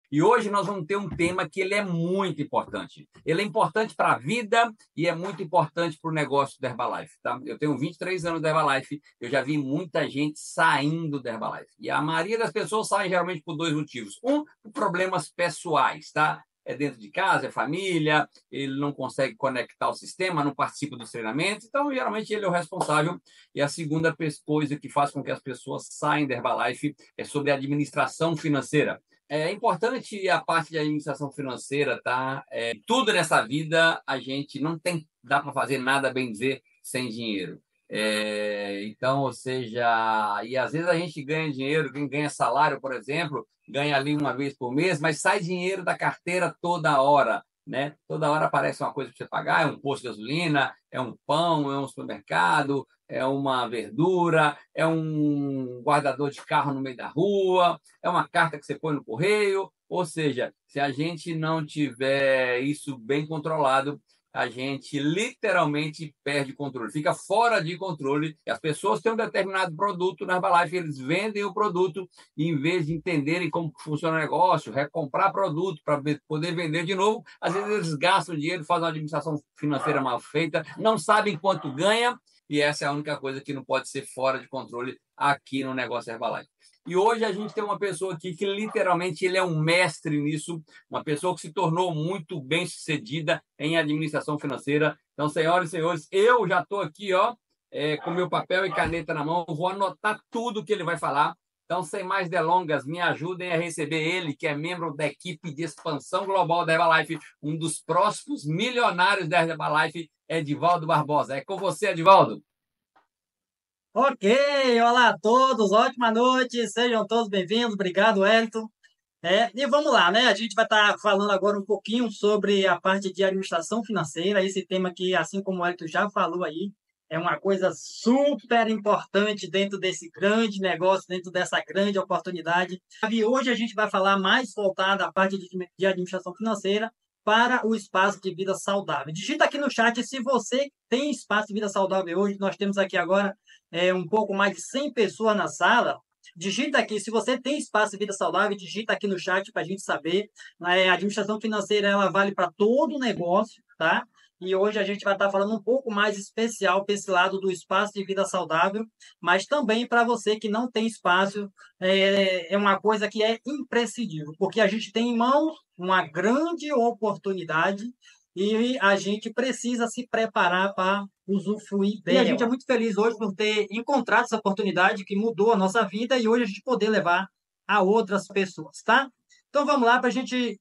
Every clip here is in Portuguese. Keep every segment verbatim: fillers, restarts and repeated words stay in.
E hoje nós vamos ter um tema que ele é muito importante. Ele é importante para a vida e é muito importante para o negócio da Herbalife. Tá? Eu tenho vinte e três anos da Herbalife, eu já vi muita gente saindo da Herbalife. E a maioria das pessoas saem geralmente por dois motivos. Um, por problemas pessoais, tá? É dentro de casa, é família, ele não consegue conectar o sistema, não participa dos treinamentos, então geralmente ele é o responsável. E a segunda coisa que faz com que as pessoas saiam da Herbalife é sobre a administração financeira. É importante a parte de administração financeira, tá? É, tudo nessa vida a gente não tem, dá para fazer nada, bem dizer, sem dinheiro. É, então, ou seja, e às vezes a gente ganha dinheiro, quem ganha salário, por exemplo, ganha ali uma vez por mês, mas sai dinheiro da carteira toda hora, né? Toda hora aparece uma coisa para você pagar, é um posto de gasolina, é um pão, é um supermercado, é uma verdura, é um guardador de carro no meio da rua, é uma carta que você põe no correio. Ou seja, se a gente não tiver isso bem controlado, a gente literalmente perde controle, fica fora de controle. As pessoas têm um determinado produto na Herbalife, eles vendem o produto e, em vez de entenderem como funciona o negócio, recomprar produto para poder vender de novo, às vezes eles gastam dinheiro, fazem uma administração financeira mal feita, não sabem quanto ganha, e essa é a única coisa que não pode ser fora de controle aqui no negócio Herbalife. E hoje a gente tem uma pessoa aqui que literalmente ele é um mestre nisso, uma pessoa que se tornou muito bem sucedida em administração financeira. Então, senhoras e senhores, eu já estou aqui, ó, é, com meu papel e caneta na mão, vou anotar tudo que ele vai falar. Então, sem mais delongas, me ajudem a receber ele, que é membro da equipe de expansão global da Herbalife, um dos próximos milionários da Herbalife, Edivaldo Barbosa. É com você, Edivaldo. Ok, olá a todos, ótima noite, sejam todos bem-vindos, obrigado, Wellington. É, e vamos lá, né? A gente vai estar falando agora um pouquinho sobre a parte de administração financeira, esse tema que, assim como o Wellington já falou aí, é uma coisa super importante dentro desse grande negócio, dentro dessa grande oportunidade. E hoje a gente vai falar mais voltada à parte de, de administração financeira para o espaço de vida saudável. Digita aqui no chat se você tem espaço de vida saudável hoje. Nós temos aqui agora é, um pouco mais de cem pessoas na sala. Digita aqui, se você tem espaço de vida saudável, digita aqui no chat para a gente saber. É, a administração financeira ela vale para todo o negócio, tá? E hoje a gente vai estar falando um pouco mais especial para esse lado do espaço de vida saudável, mas também para você que não tem espaço, é, é uma coisa que é imprescindível, porque a gente tem em mãos uma grande oportunidade e a gente precisa se preparar para usufruir dela. E a gente é muito feliz hoje por ter encontrado essa oportunidade que mudou a nossa vida e hoje a gente poder levar a outras pessoas, tá? Então vamos lá para a gente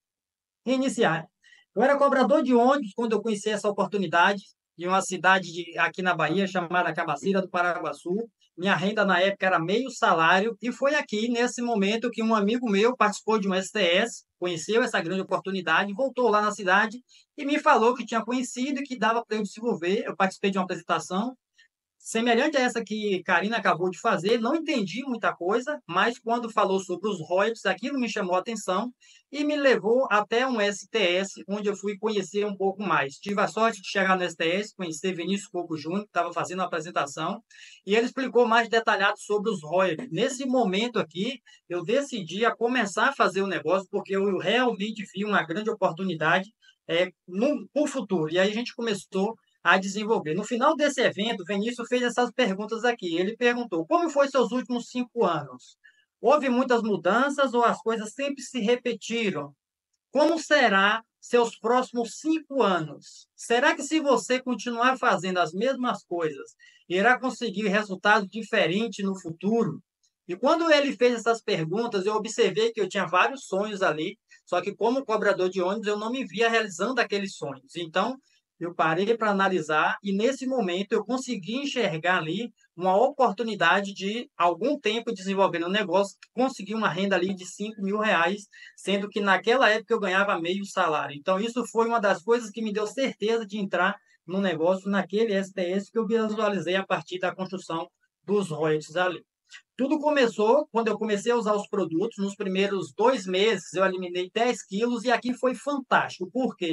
iniciar. Eu era cobrador de ônibus quando eu conheci essa oportunidade em uma cidade de, aqui na Bahia chamada Cabacira do Paraguaçu. Minha renda na época era meio salário e foi aqui nesse momento que um amigo meu participou de um S T S, conheceu essa grande oportunidade, voltou lá na cidade e me falou que tinha conhecido e que dava para eu desenvolver. Eu participei de uma apresentação semelhante a essa que Karina acabou de fazer, não entendi muita coisa, mas quando falou sobre os royalties, aquilo me chamou a atenção e me levou até um S T S, onde eu fui conhecer um pouco mais. Tive a sorte de chegar no S T S, conhecer Vinícius Coco Júnior, que estava fazendo a apresentação, e ele explicou mais detalhado sobre os royalties. Nesse momento aqui, eu decidi a começar a fazer o negócio, porque eu realmente vi uma grande oportunidade é, no, no futuro. E aí a gente começou a desenvolver. No final desse evento, Vinícius fez essas perguntas aqui. Ele perguntou: como foi seus últimos cinco anos? Houve muitas mudanças ou as coisas sempre se repetiram? Como será seus próximos cinco anos? Será que se você continuar fazendo as mesmas coisas, irá conseguir resultados diferentes no futuro? E quando ele fez essas perguntas, eu observei que eu tinha vários sonhos ali, só que como cobrador de ônibus, eu não me via realizando aqueles sonhos. Então, eu parei para analisar e, nesse momento, eu consegui enxergar ali uma oportunidade de, algum tempo, desenvolvendo um negócio, conseguir uma renda ali de cinco mil reais, sendo que naquela época eu ganhava meio salário. Então, isso foi uma das coisas que me deu certeza de entrar no negócio naquele S T S que eu visualizei a partir da construção dos royalties ali. Tudo começou quando eu comecei a usar os produtos. Nos primeiros dois meses, eu eliminei dez quilos e aqui foi fantástico. Por quê?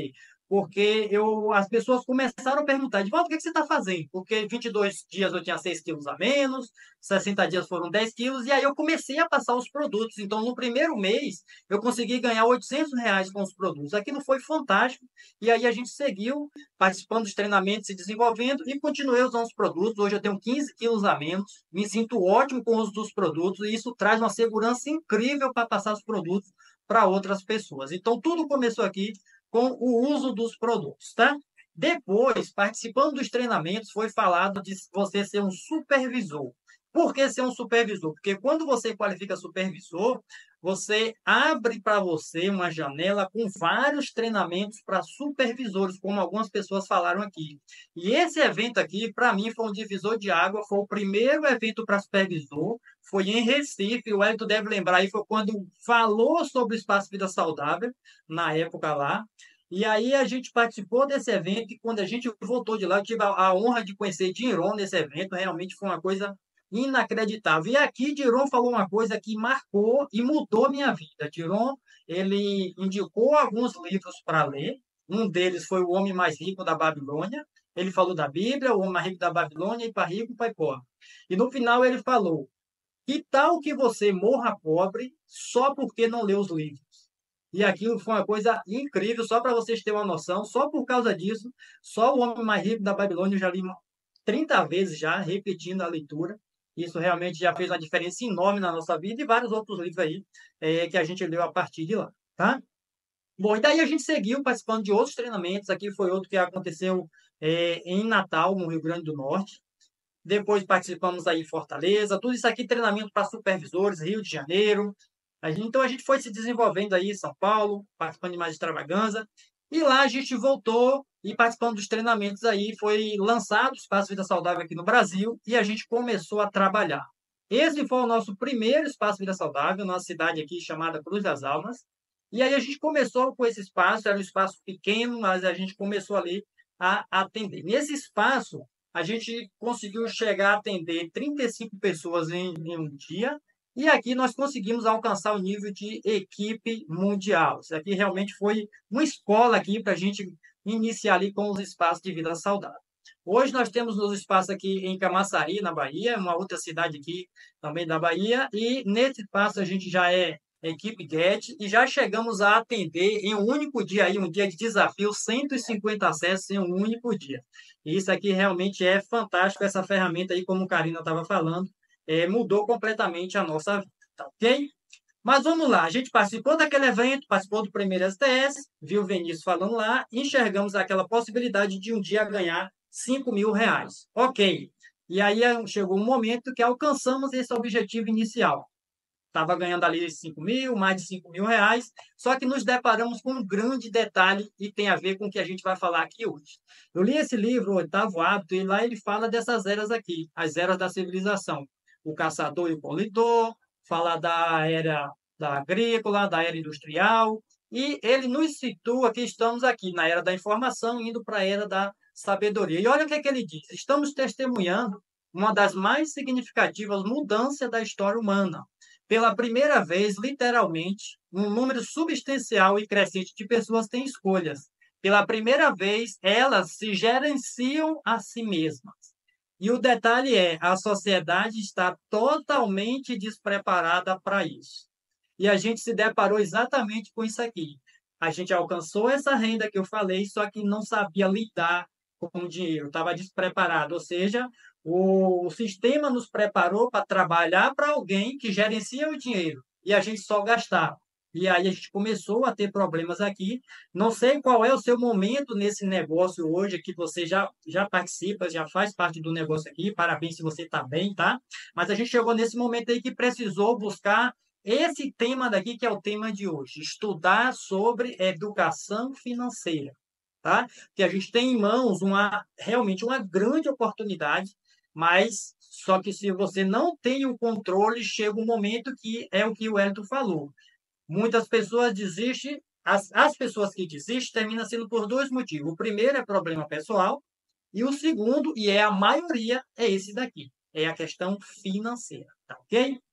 porque eu, as pessoas começaram a perguntar, de volta, o que, que você está fazendo? Porque vinte e dois dias eu tinha seis quilos a menos, sessenta dias foram dez quilos, e aí eu comecei a passar os produtos. Então, no primeiro mês, eu consegui ganhar oitocentos reais com os produtos. Aquilo foi fantástico, e aí a gente seguiu participando dos treinamentos, se desenvolvendo, e continuei usando os produtos. Hoje eu tenho quinze quilos a menos, me sinto ótimo com o uso dos produtos, e isso traz uma segurança incrível para passar os produtos para outras pessoas. Então, tudo começou aqui com o uso dos produtos, tá? Depois, participando dos treinamentos, foi falado de você ser um supervisor. Por que ser um supervisor? Porque quando você qualifica supervisor, você abre para você uma janela com vários treinamentos para supervisores, como algumas pessoas falaram aqui. E esse evento aqui, para mim, foi um divisor de água, foi o primeiro evento para supervisor, foi em Recife, o Hélio deve lembrar aí, foi quando falou sobre o Espaço Vida Saudável, na época lá. E aí a gente participou desse evento e quando a gente voltou de lá, eu tive a, a honra de conhecer Diron nesse evento, realmente foi uma coisa inacreditável. E aqui Diron falou uma coisa que marcou e mudou minha vida. Diron, ele indicou alguns livros para ler, um deles foi O Homem Mais Rico da Babilônia, ele falou da Bíblia, O Homem Mais Rico da Babilônia, e para rico, pai pobre. E no final ele falou, que tal que você morra pobre só porque não leu os livros? E aquilo foi uma coisa incrível, só para vocês terem uma noção, só por causa disso, só o Homem Mais Rico da Babilônia eu já li trinta vezes já, repetindo a leitura. Isso realmente já fez uma diferença enorme na nossa vida e vários outros livros aí é, que a gente leu a partir de lá, tá? Bom, e daí a gente seguiu participando de outros treinamentos. Aqui foi outro que aconteceu é, em Natal, no Rio Grande do Norte. Depois participamos aí em Fortaleza. Tudo isso aqui, treinamento para supervisores, Rio de Janeiro. A gente, então a gente foi se desenvolvendo aí em São Paulo, participando de mais extravaganza. E lá a gente voltou e participando dos treinamentos aí, foi lançado o Espaço Vida Saudável aqui no Brasil e a gente começou a trabalhar. Esse foi o nosso primeiro Espaço Vida Saudável, nossa cidade aqui chamada Cruz das Almas. E aí a gente começou com esse espaço, era um espaço pequeno, mas a gente começou ali a atender. Nesse espaço, a gente conseguiu chegar a atender trinta e cinco pessoas em, em um dia, e aqui nós conseguimos alcançar o nível de equipe mundial. Isso aqui realmente foi uma escola aqui para a gente iniciar ali com os espaços de vida saudável. Hoje nós temos nos espaços aqui em Camaçari, na Bahia, uma outra cidade aqui também da Bahia, e nesse espaço a gente já é equipe Get e já chegamos a atender em um único dia aí, um dia de desafio, cento e cinquenta acessos em um único dia. E isso aqui realmente é fantástico, essa ferramenta aí, como a Karina estava falando, é, mudou completamente a nossa vida, tá ok? Mas vamos lá, a gente participou daquele evento, participou do primeiro S T S, viu o Vinícius falando lá, enxergamos aquela possibilidade de um dia ganhar cinco mil reais. Ok. E aí chegou um momento que alcançamos esse objetivo inicial. Estava ganhando ali cinco mil, mais de cinco mil reais, só que nos deparamos com um grande detalhe e tem a ver com o que a gente vai falar aqui hoje. Eu li esse livro, O Oitavo Hábito, e lá ele fala dessas eras aqui, as eras da civilização. O caçador e o coletor, fala da era da agrícola, da era industrial, e ele nos situa que estamos aqui na era da informação, indo para a era da sabedoria. E olha o que, é que ele diz, estamos testemunhando uma das mais significativas mudanças da história humana. Pela primeira vez, literalmente, um número substancial e crescente de pessoas tem escolhas. Pela primeira vez, elas se gerenciam a si mesmas. E o detalhe é, a sociedade está totalmente despreparada para isso. E a gente se deparou exatamente com isso aqui. A gente alcançou essa renda que eu falei, só que não sabia lidar com o dinheiro, estava despreparado. Ou seja, o sistema nos preparou para trabalhar para alguém que gerencia o dinheiro e a gente só gastava. E aí a gente começou a ter problemas aqui. Não sei qual é o seu momento nesse negócio hoje, que você já, já participa, já faz parte do negócio aqui. Parabéns se você está bem, tá? Mas a gente chegou nesse momento aí que precisou buscar esse tema daqui, que é o tema de hoje. Estudar sobre educação financeira, tá? Que a gente tem em mãos uma, realmente uma grande oportunidade, mas só que se você não tem o controle, chega um momento que é o que o Elton falou. Muitas pessoas desistem, as, as pessoas que desistem terminam sendo por dois motivos. O primeiro é problema pessoal, e o segundo, e é a maioria, é esse daqui, é a questão financeira, tá ok?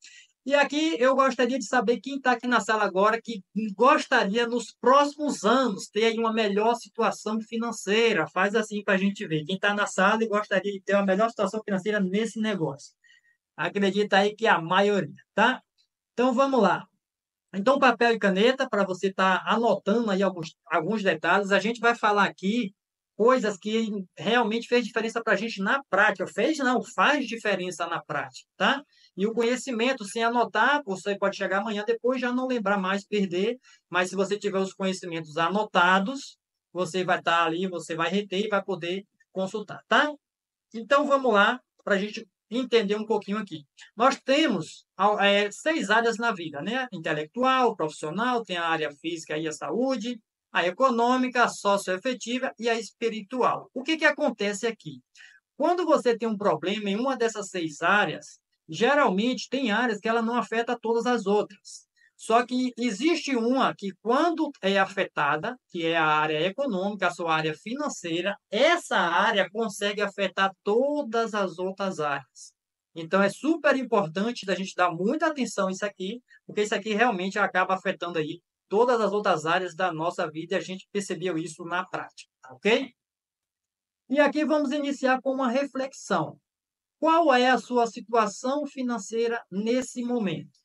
E aqui eu gostaria de saber quem está aqui na sala agora que gostaria nos próximos anos ter aí uma melhor situação financeira. Faz assim para a gente ver. Quem está na sala e gostaria de ter uma melhor situação financeira nesse negócio. Acredita aí que é a maioria, tá? Então vamos lá. Então, papel e caneta para você estar anotando aí alguns, alguns detalhes. A gente vai falar aqui coisas que realmente fez diferença para a gente na prática. Fez não, faz diferença na prática, tá? E o conhecimento, sem anotar, você pode chegar amanhã depois já não lembrar mais, perder. Mas se você tiver os conhecimentos anotados, você vai estar ali, você vai reter e vai poder consultar, tá? Então vamos lá para a gente entender um pouquinho aqui. Nós temos é, seis áreas na vida, né? Intelectual, profissional, tem a área física e a saúde, a econômica, a socioafetiva e a espiritual. O que, que acontece aqui? Quando você tem um problema em uma dessas seis áreas, geralmente tem áreas que ela não afeta todas as outras. Só que existe uma que, quando é afetada, que é a área econômica, a sua área financeira, essa área consegue afetar todas as outras áreas. Então, é super importante da gente dar muita atenção a isso aqui, porque isso aqui realmente acaba afetando aí todas as outras áreas da nossa vida e a gente percebeu isso na prática, ok? E aqui vamos iniciar com uma reflexão. Qual é a sua situação financeira nesse momento?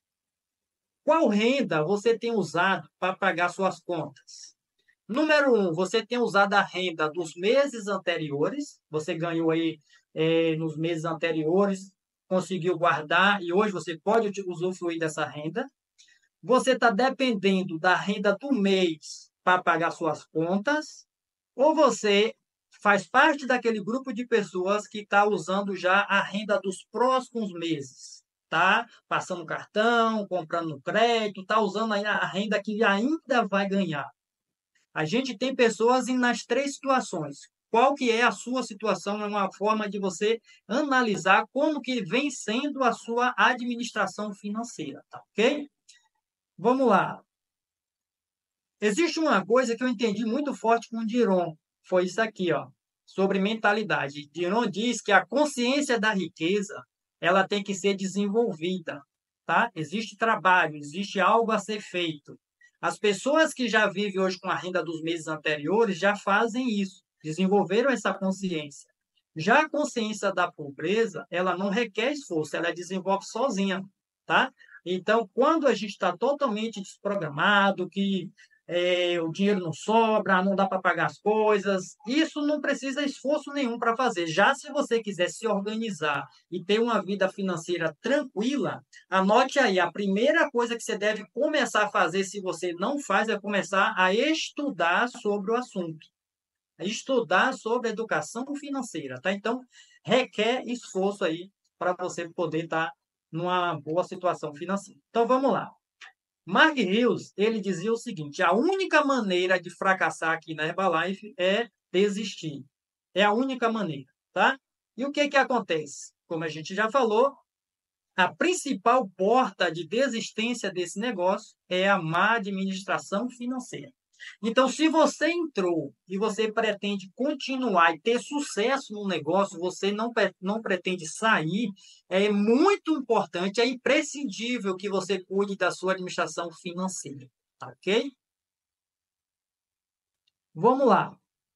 Qual renda você tem usado para pagar suas contas? Número um, você tem usado a renda dos meses anteriores, você ganhou aí eh, nos meses anteriores, conseguiu guardar e hoje você pode usufruir dessa renda. Você está dependendo da renda do mês para pagar suas contas, ou você faz parte daquele grupo de pessoas que está usando já a renda dos próximos meses, tá? Passando cartão, comprando no crédito, está usando aí a renda que ainda vai ganhar. A gente tem pessoas nas três situações. Qual que é a sua situação? É uma forma de você analisar como que vem sendo a sua administração financeira, tá ok? Vamos lá. Existe uma coisa que eu entendi muito forte com o Diron, foi isso aqui, ó, sobre mentalidade. Diron diz que a consciência da riqueza, ela tem que ser desenvolvida, tá? Existe trabalho, existe algo a ser feito. As pessoas que já vivem hoje com a renda dos meses anteriores já fazem isso, desenvolveram essa consciência. Já a consciência da pobreza, ela não requer esforço, ela desenvolve sozinha, tá? Então, quando a gente está totalmente desprogramado, que é, o dinheiro não sobra, não dá para pagar as coisas. Isso não precisa esforço nenhum para fazer. Já se você quiser se organizar e ter uma vida financeira tranquila, anote aí, a primeira coisa que você deve começar a fazer, se você não faz, é começar a estudar sobre o assunto. Estudar sobre educação financeira, tá? Então, requer esforço aí para você poder estar numa boa situação financeira. Então, vamos lá. Mark Hughes, ele dizia o seguinte: a única maneira de fracassar aqui na Herbalife é desistir. É a única maneira, tá? E o que que acontece? Como a gente já falou, a principal porta de desistência desse negócio é a má administração financeira. Então, se você entrou e você pretende continuar e ter sucesso no negócio, você não, não pretende sair, é muito importante, é imprescindível que você cuide da sua administração financeira, tá ok? Vamos lá.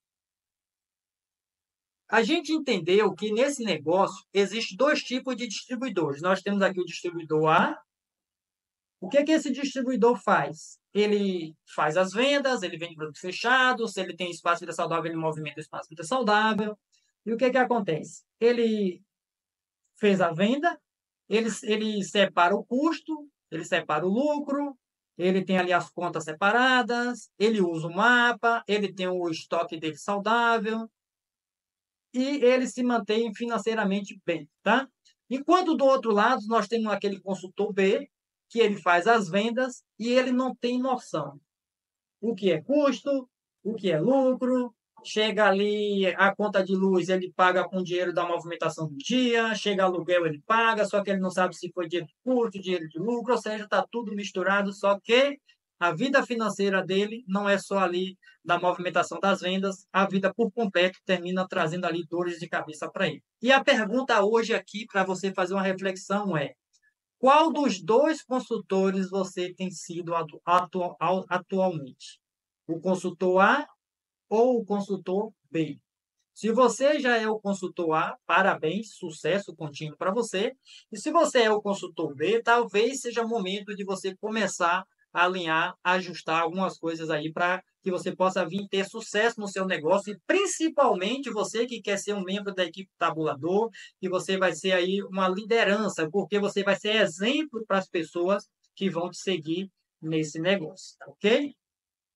A gente entendeu que nesse negócio existe dois tipos de distribuidores. Nós temos aqui o distribuidor A. O que, que esse distribuidor faz? Ele faz as vendas, ele vende produtos fechados, se ele tem espaço de vida saudável, ele movimenta o espaço de vida saudável. E o que, que acontece? Ele fez a venda, ele, ele separa o custo, ele separa o lucro, ele tem ali as contas separadas, ele usa o mapa, ele tem o estoque dele saudável e ele se mantém financeiramente bem, tá? Enquanto do outro lado nós temos aquele consultor B, que ele faz as vendas e ele não tem noção. O que é custo, o que é lucro, chega ali a conta de luz, ele paga com dinheiro da movimentação do dia, chega aluguel, ele paga, só que ele não sabe se foi dinheiro de custo, dinheiro de lucro, ou seja, está tudo misturado, só que a vida financeira dele não é só ali da movimentação das vendas, a vida por completo termina trazendo ali dores de cabeça para ele. E a pergunta hoje aqui, para você fazer uma reflexão, é: qual dos dois consultores você tem sido atu atu atualmente? O consultor A ou o consultor B? Se você já é o consultor A, parabéns, sucesso contínuo para você. E se você é o consultor B, talvez seja o momento de você começar a alinhar, ajustar algumas coisas aí para que você possa vir ter sucesso no seu negócio e principalmente você que quer ser um membro da equipe tabulador, que você vai ser aí uma liderança, porque você vai ser exemplo para as pessoas que vão te seguir nesse negócio, tá ok? O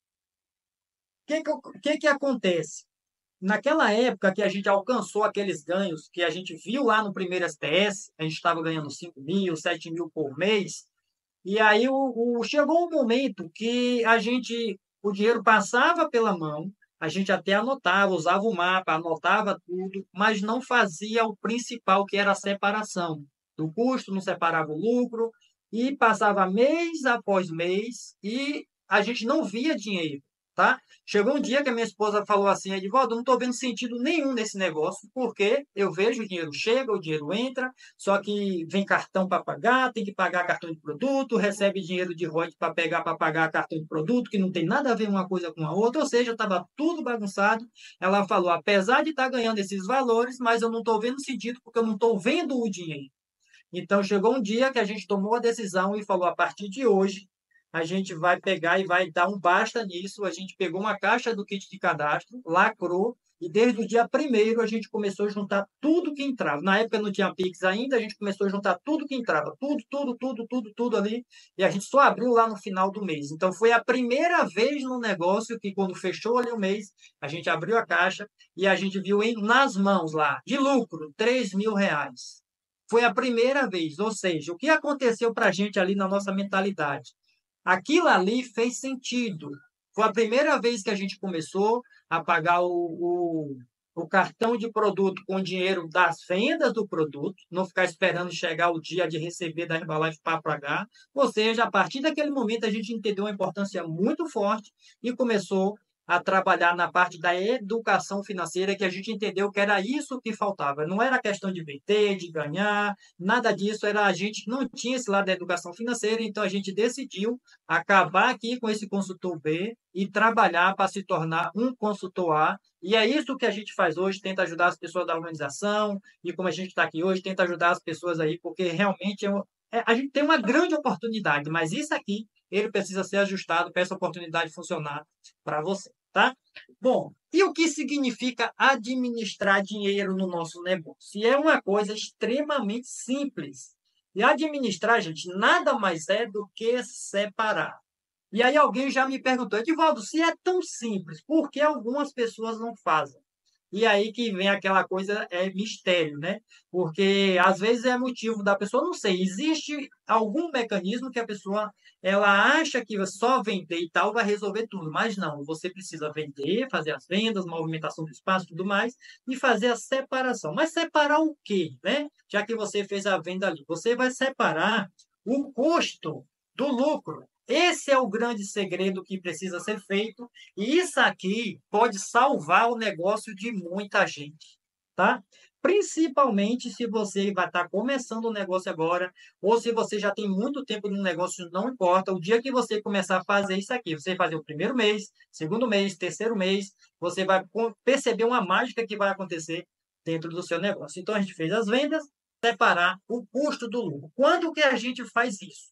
que, que, que, que acontece? Naquela época que a gente alcançou aqueles ganhos que a gente viu lá no primeiro S T S, a gente estava ganhando cinco mil, sete mil por mês, e aí o, o, chegou um momento que a gente, o dinheiro passava pela mão, a gente até anotava, usava o mapa, anotava tudo, mas não fazia o principal, que era a separação do custo, não separava o lucro, e passava mês após mês e a gente não via dinheiro. Tá? Chegou um dia que a minha esposa falou assim, Edivaldo, eu não estou vendo sentido nenhum nesse negócio, porque eu vejo o dinheiro chega, o dinheiro entra, só que vem cartão para pagar, tem que pagar cartão de produto, recebe dinheiro de royalties para pegar para pagar cartão de produto, que não tem nada a ver uma coisa com a outra, ou seja, estava tudo bagunçado. Ela falou, apesar de estar tá ganhando esses valores, mas eu não estou vendo sentido, porque eu não estou vendo o dinheiro. Então, chegou um dia que a gente tomou a decisão e falou, a partir de hoje, a gente vai pegar e vai dar um basta nisso. A gente pegou uma caixa do kit de cadastro, lacrou, e desde o dia primeiro a gente começou a juntar tudo que entrava. Na época não tinha Pix ainda, a gente começou a juntar tudo que entrava, tudo, tudo, tudo, tudo, tudo ali, e a gente só abriu lá no final do mês. Então, foi a primeira vez no negócio que, quando fechou ali o mês, a gente abriu a caixa e a gente viu em, nas mãos lá, de lucro, três mil reais. Foi a primeira vez, ou seja, o que aconteceu para a gente ali na nossa mentalidade? Aquilo ali fez sentido. Foi a primeira vez que a gente começou a pagar o, o, o cartão de produto com dinheiro das vendas do produto, não ficar esperando chegar o dia de receber da Herbalife para pagar. Ou seja, a partir daquele momento a gente entendeu uma importância muito forte e começou a trabalhar na parte da educação financeira, que a gente entendeu que era isso que faltava. Não era questão de vender, de ganhar, nada disso. Era a gente não tinha esse lado da educação financeira, então a gente decidiu acabar aqui com esse consultor B e trabalhar para se tornar um consultor A. E é isso que a gente faz hoje, tenta ajudar as pessoas da organização, e como a gente está aqui hoje, tenta ajudar as pessoas aí, porque realmente é, é, a gente tem uma grande oportunidade, mas isso aqui, ele precisa ser ajustado para essa oportunidade funcionar para você, tá? Bom, e o que significa administrar dinheiro no nosso negócio? E é uma coisa extremamente simples. E administrar, gente, nada mais é do que separar. E aí alguém já me perguntou, Edivaldo, se é tão simples, por que algumas pessoas não fazem? E aí que vem aquela coisa, é mistério, né? Porque às vezes é motivo da pessoa, não sei, existe algum mecanismo que a pessoa ela acha que só vender e tal vai resolver tudo, mas não, você precisa vender, fazer as vendas, movimentação do espaço e tudo mais, e fazer a separação. Mas separar o quê, né? Já que você fez a venda ali, você vai separar o custo do lucro. Esse é o grande segredo que precisa ser feito, e isso aqui pode salvar o negócio de muita gente, tá? Principalmente se você vai estar começando o negócio agora, ou se você já tem muito tempo no negócio, não importa. O dia que você começar a fazer isso aqui, você vai fazer o primeiro mês, segundo mês, terceiro mês, você vai perceber uma mágica que vai acontecer dentro do seu negócio. Então, a gente fez as vendas, separar o custo do lucro. Quando que a gente faz isso?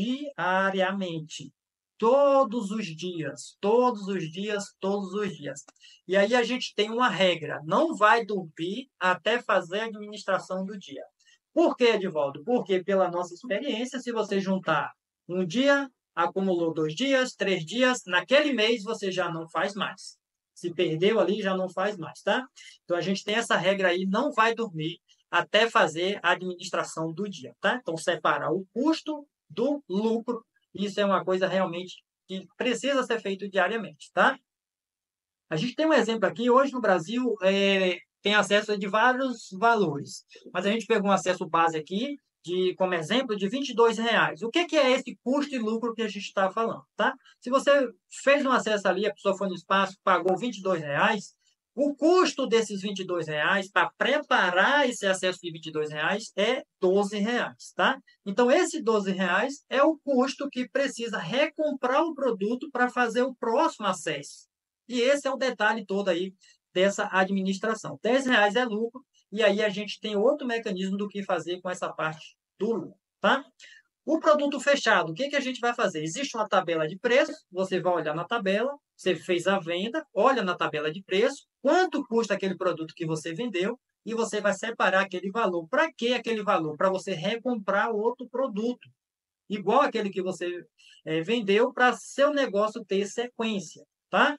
Diariamente. Todos os dias, todos os dias, todos os dias. E aí a gente tem uma regra, não vai dormir até fazer a administração do dia. Por quê, Edivaldo? Porque pela nossa experiência, se você juntar um dia, acumulou dois dias, três dias, naquele mês você já não faz mais. Se perdeu ali, já não faz mais, tá? Então a gente tem essa regra aí, não vai dormir até fazer a administração do dia, tá? Então separar o custo do lucro. Isso é uma coisa realmente que precisa ser feito diariamente, tá? A gente tem um exemplo aqui, hoje no Brasil, é, tem acesso de vários valores, mas a gente pegou um acesso base aqui, de, como exemplo, de vinte e dois reais. O que, que é esse custo e lucro que a gente está falando, tá? Se você fez um acesso ali, a pessoa foi no espaço, pagou vinte e dois reais, O custo desses vinte e dois reais para preparar esse acesso de vinte e dois reais é doze reais, tá? Então, esse doze reais é o custo que precisa recomprar o produto para fazer o próximo acesso. E esse é o detalhe todo aí dessa administração. dez reais é lucro, e aí a gente tem outro mecanismo do que fazer com essa parte do lucro, tá? O produto fechado, o que, que a gente vai fazer? Existe uma tabela de preço, você vai olhar na tabela, você fez a venda, olha na tabela de preço, quanto custa aquele produto que você vendeu, e você vai separar aquele valor. Para que aquele valor? Para você recomprar outro produto, igual aquele que você é, vendeu, para seu negócio ter sequência, tá?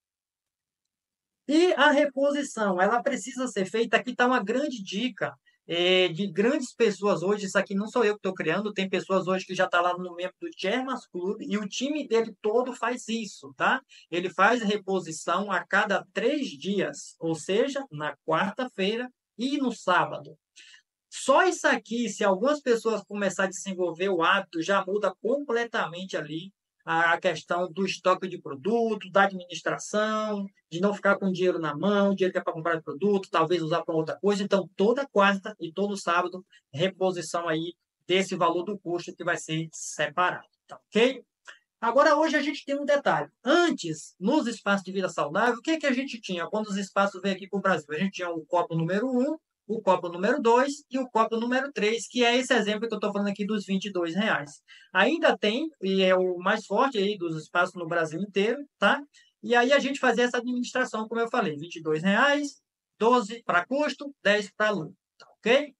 E a reposição, ela precisa ser feita. Aqui está uma grande dica é, de grandes pessoas hoje. Isso aqui não sou eu que estou criando, tem pessoas hoje que já estão tá lá no membro do Germas Club e o time dele todo faz isso, tá? Ele faz reposição a cada três dias, ou seja, na quarta-feira e no sábado. Só isso aqui, se algumas pessoas começarem a desenvolver o hábito, já muda completamente ali a questão do estoque de produto, da administração, de não ficar com dinheiro na mão, dinheiro que é para comprar produto, talvez usar para outra coisa. Então, toda quarta e todo sábado, reposição aí desse valor do custo que vai ser separado, tá ok? Agora, hoje a gente tem um detalhe. Antes, nos espaços de vida saudável, o que, que a gente tinha quando os espaços veio aqui para o Brasil? A gente tinha o copo número um, o copo número dois e o copo número três, que é esse exemplo que eu estou falando aqui dos vinte e dois reais. Ainda tem, e é o mais forte aí dos espaços no Brasil inteiro, tá? E aí a gente fazia essa administração, como eu falei, vinte e dois reais, doze para custo, dez para lucro, tá ok?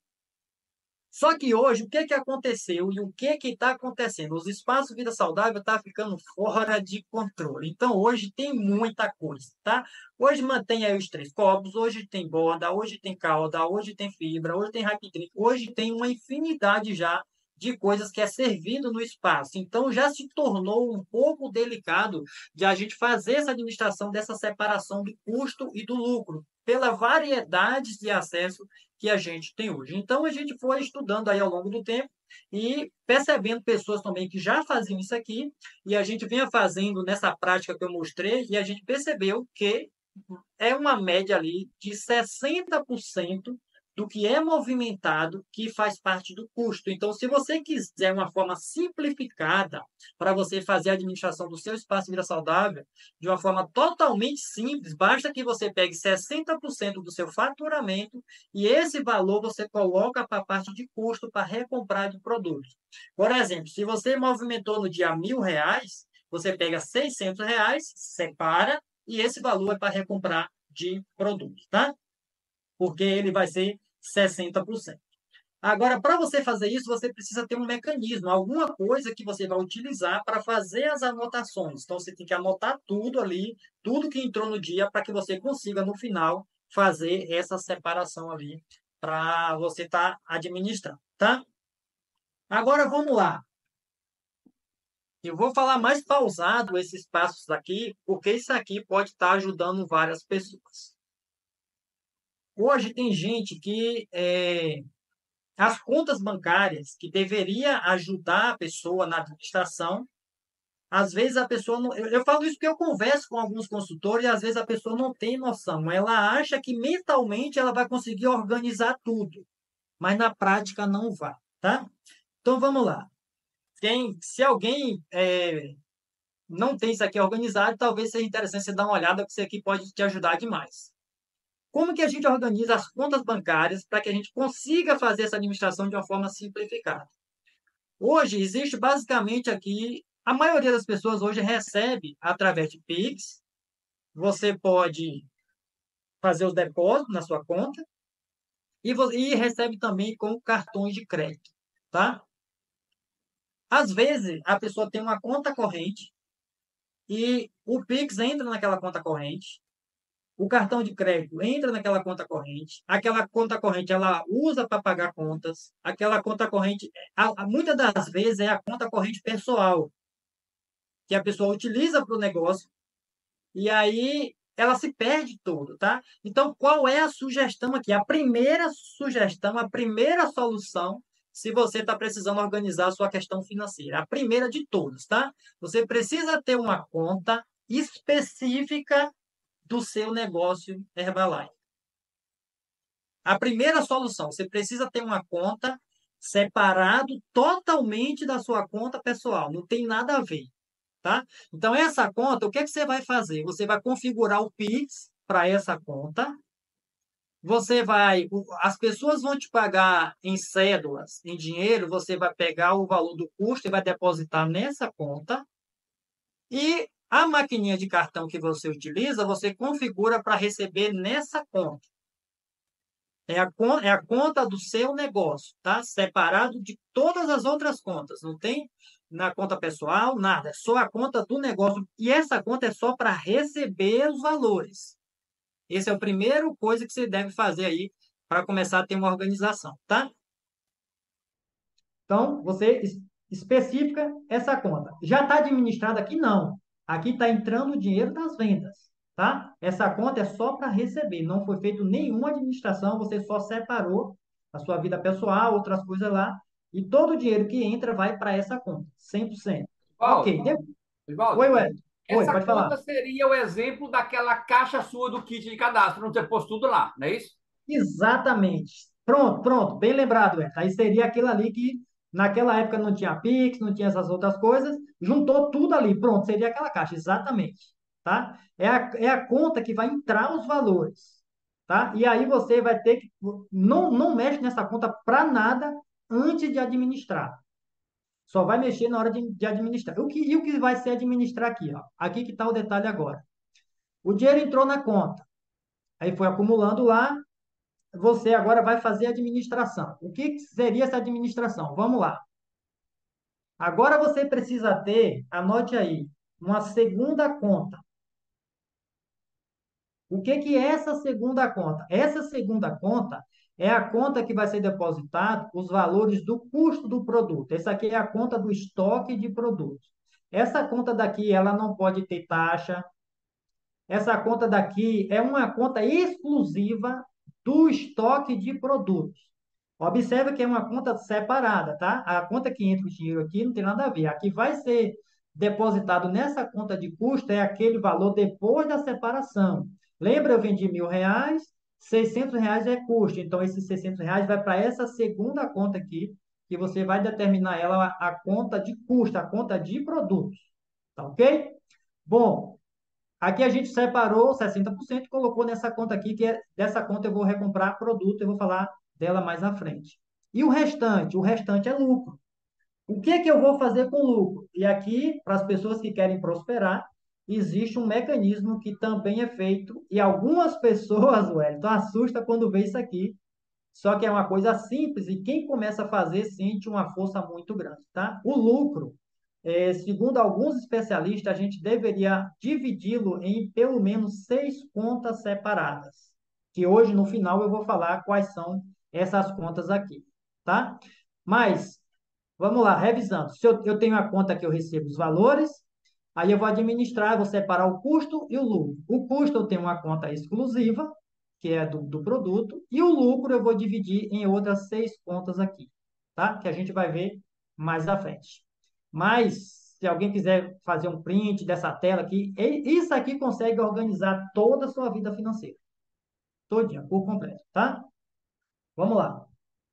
Só que hoje, o que, que aconteceu e o que está acontecendo? Os espaços Vida Saudável estão tá ficando fora de controle. Então, hoje tem muita coisa, tá? Hoje mantém aí os três copos, hoje tem borda, hoje tem calda, hoje tem fibra, hoje tem happy drink, hoje tem uma infinidade já de coisas que é servido no espaço. Então, já se tornou um pouco delicado de a gente fazer essa administração dessa separação do custo e do lucro, pela variedade de acesso que a gente tem hoje. Então, a gente foi estudando aí ao longo do tempo e percebendo pessoas também que já faziam isso aqui, e a gente vinha fazendo nessa prática que eu mostrei, e a gente percebeu que é uma média ali de sessenta por cento do que é movimentado que faz parte do custo. Então, se você quiser uma forma simplificada para você fazer a administração do seu espaço de vida saudável de uma forma totalmente simples, basta que você pegue sessenta por cento do seu faturamento e esse valor você coloca para a parte de custo para recomprar de produtos. Por exemplo, se você movimentou no dia mil reais, você pega seiscentos reais, separa e esse valor é para recomprar de produtos, tá? Porque ele vai ser sessenta por cento. Agora, para você fazer isso, você precisa ter um mecanismo, alguma coisa que você vai utilizar para fazer as anotações. Então, você tem que anotar tudo ali, tudo que entrou no dia, para que você consiga, no final, fazer essa separação ali, para você estar tá administrando, tá? Agora, vamos lá. Eu vou falar mais pausado esses passos aqui, porque isso aqui pode estar tá ajudando várias pessoas. Hoje tem gente que é, as contas bancárias que deveria ajudar a pessoa na administração, às vezes a pessoa não. Eu, eu falo isso porque eu converso com alguns consultores e às vezes a pessoa não tem noção. Ela acha que mentalmente ela vai conseguir organizar tudo, mas na prática não vai, tá? Então vamos lá. Tem, se alguém é, não tem isso aqui organizado, talvez seja interessante você dar uma olhada, porque isso aqui pode te ajudar demais. Como que a gente organiza as contas bancárias para que a gente consiga fazer essa administração de uma forma simplificada? Hoje, existe basicamente aqui, a maioria das pessoas hoje recebe através de Pix, você pode fazer os depósitos na sua conta e, e recebe também com cartões de crédito, tá? Às vezes, a pessoa tem uma conta corrente e o Pix entra naquela conta corrente, o cartão de crédito entra naquela conta corrente, aquela conta corrente ela usa para pagar contas, aquela conta corrente, muitas das vezes é a conta corrente pessoal, que a pessoa utiliza para o negócio, e aí ela se perde todo, tá? Então, qual é a sugestão aqui? A primeira sugestão, a primeira solução, se você está precisando organizar a sua questão financeira, a primeira de todas, tá? Você precisa ter uma conta específica do seu negócio Herbalife. A primeira solução, você precisa ter uma conta separado totalmente da sua conta pessoal, não tem nada a ver, tá? Então, essa conta, o que é que você vai fazer? Você vai configurar o Pix para essa conta, você vai, as pessoas vão te pagar em cédulas, em dinheiro, você vai pegar o valor do custo e vai depositar nessa conta, e a maquininha de cartão que você utiliza, você configura para receber nessa conta. É a, é a conta do seu negócio, tá? Separado de todas as outras contas. Não tem na conta pessoal, nada. É só a conta do negócio. E essa conta é só para receber os valores. Esse é o primeiro coisa que você deve fazer aí para começar a ter uma organização, tá? Então, você especifica essa conta. Já está administrada aqui? Não. Aqui está entrando o dinheiro das vendas, tá? Essa conta é só para receber. Não foi feito nenhuma administração, você só separou a sua vida pessoal, outras coisas lá, e todo o dinheiro que entra vai para essa conta, cem por cento. Ok. Oswaldo, Oi, Oswaldo, Wellington. Oi, essa pode falar. conta seria o exemplo daquela caixa sua do kit de cadastro, não ter posto tudo lá, não é isso? Exatamente. Pronto, pronto, bem lembrado, Wellington. Aí seria aquilo ali que naquela época não tinha Pix, não tinha essas outras coisas, juntou tudo ali, pronto, seria aquela caixa, exatamente, tá? É a, é a conta que vai entrar os valores, tá? E aí você vai ter que, não, não mexe nessa conta para nada antes de administrar. Só vai mexer na hora de, de administrar. O que, e o que vai ser administrar aqui, ó? Aqui que está o detalhe agora. O dinheiro entrou na conta, aí foi acumulando lá, você agora vai fazer administração. O que seria essa administração? Vamos lá. Agora você precisa ter, anote aí, uma segunda conta. O que que é essa segunda conta? Essa segunda conta é a conta que vai ser depositado os valores do custo do produto. Essa aqui é a conta do estoque de produtos. Essa conta daqui, ela não pode ter taxa. Essa conta daqui é uma conta exclusiva do estoque de produtos. Observe que é uma conta separada, tá? A conta que entra o dinheiro aqui não tem nada a ver. A que vai ser depositado nessa conta de custo é aquele valor depois da separação. Lembra, eu vendi mil reais, seiscentos reais é custo. Então, esses seiscentos reais vai para essa segunda conta aqui, que você vai determinar ela a, a conta de custo, a conta de produtos. Tá ok? Bom, aqui a gente separou sessenta por cento e colocou nessa conta aqui, que é dessa conta eu vou recomprar produto, eu vou falar dela mais à frente. E o restante? O restante é lucro. O que é que eu vou fazer com o lucro? E aqui, para as pessoas que querem prosperar, existe um mecanismo que também é feito, e algumas pessoas, Wellington, assusta quando vê isso aqui, só que é uma coisa simples e quem começa a fazer sente uma força muito grande, tá? O lucro, eh, segundo alguns especialistas, a gente deveria dividi-lo em pelo menos seis contas separadas, que hoje no final eu vou falar quais são essas contas aqui, tá? Mas vamos lá, revisando. Se eu, eu tenho a conta que eu recebo os valores, aí eu vou administrar, eu vou separar o custo e o lucro. O custo eu tenho uma conta exclusiva, que é do, do produto, e o lucro eu vou dividir em outras seis contas aqui, tá? Que a gente vai ver mais à frente. Mas, se alguém quiser fazer um print dessa tela aqui, isso aqui consegue organizar toda a sua vida financeira. Todinha, por completo, tá? Vamos lá.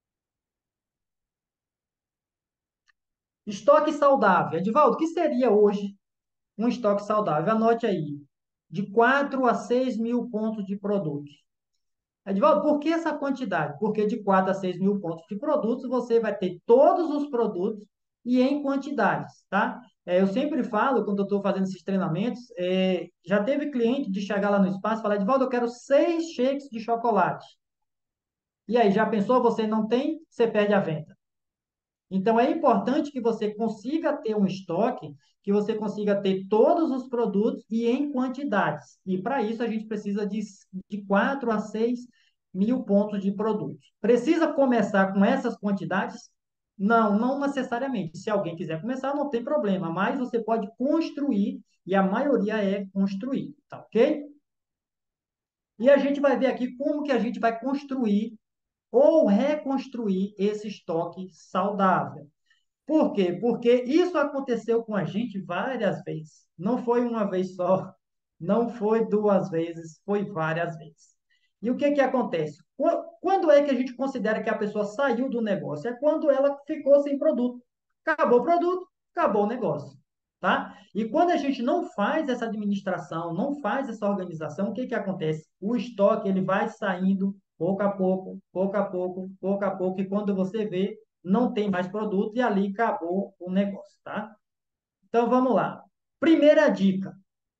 Estoque saudável. Edivaldo, o que seria hoje um estoque saudável? Anote aí. De quatro a seis mil pontos de produtos. Edivaldo, por que essa quantidade? Porque de quatro a seis mil pontos de produtos, você vai ter todos os produtos e em quantidades, tá? É, eu sempre falo, quando eu estou fazendo esses treinamentos, é, já teve cliente de chegar lá no espaço e falar, Edivaldo, eu quero seis shakes de chocolate. E aí, já pensou? Você não tem, você perde a venda. Então, é importante que você consiga ter um estoque, que você consiga ter todos os produtos e em quantidades. E, para isso, a gente precisa de, de quatro a seis mil pontos de produtos. Precisa começar com essas quantidades? Não, não necessariamente. Se alguém quiser começar, não tem problema, mas você pode construir, e a maioria é construir, tá ok? E a gente vai ver aqui como que a gente vai construir ou reconstruir esse estoque saudável. Por quê? Porque isso aconteceu com a gente várias vezes. Não foi uma vez só. Não foi duas vezes, foi várias vezes. E o que que acontece? Qu- Quando é que a gente considera que a pessoa saiu do negócio? É quando ela ficou sem produto. Acabou o produto, acabou o negócio, tá? E quando a gente não faz essa administração, não faz essa organização, o que que acontece? O estoque ele vai saindo pouco a pouco, pouco a pouco, pouco a pouco, e quando você vê, não tem mais produto e ali acabou o negócio, tá? Então vamos lá. Primeira dica.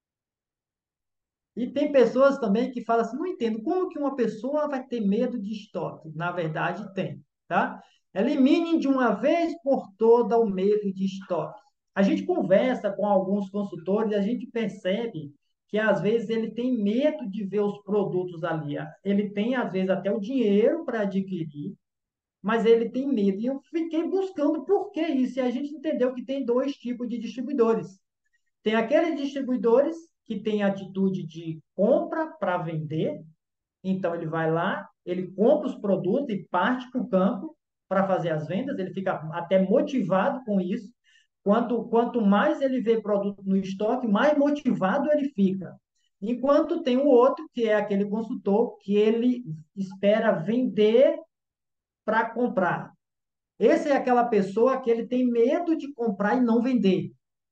E tem pessoas também que falam assim, não entendo, como que uma pessoa vai ter medo de estoque? Na verdade, tem, tá? Elimine de uma vez por toda o medo de estoque. A gente conversa com alguns consultores e a gente percebe que às vezes ele tem medo de ver os produtos ali. Ele tem às vezes até o dinheiro para adquirir, mas ele tem medo. E eu fiquei buscando por que isso. E a gente entendeu que tem dois tipos de distribuidores. Tem aqueles distribuidores que têm atitude de compra para vender, então ele vai lá, ele compra os produtos e parte para o campo para fazer as vendas, ele fica até motivado com isso. Quanto, quanto mais ele vê produto no estoque, mais motivado ele fica. Enquanto tem o outro, que é aquele consultor, que ele espera vender para comprar. Esse é aquela pessoa que ele tem medo de comprar e não vender.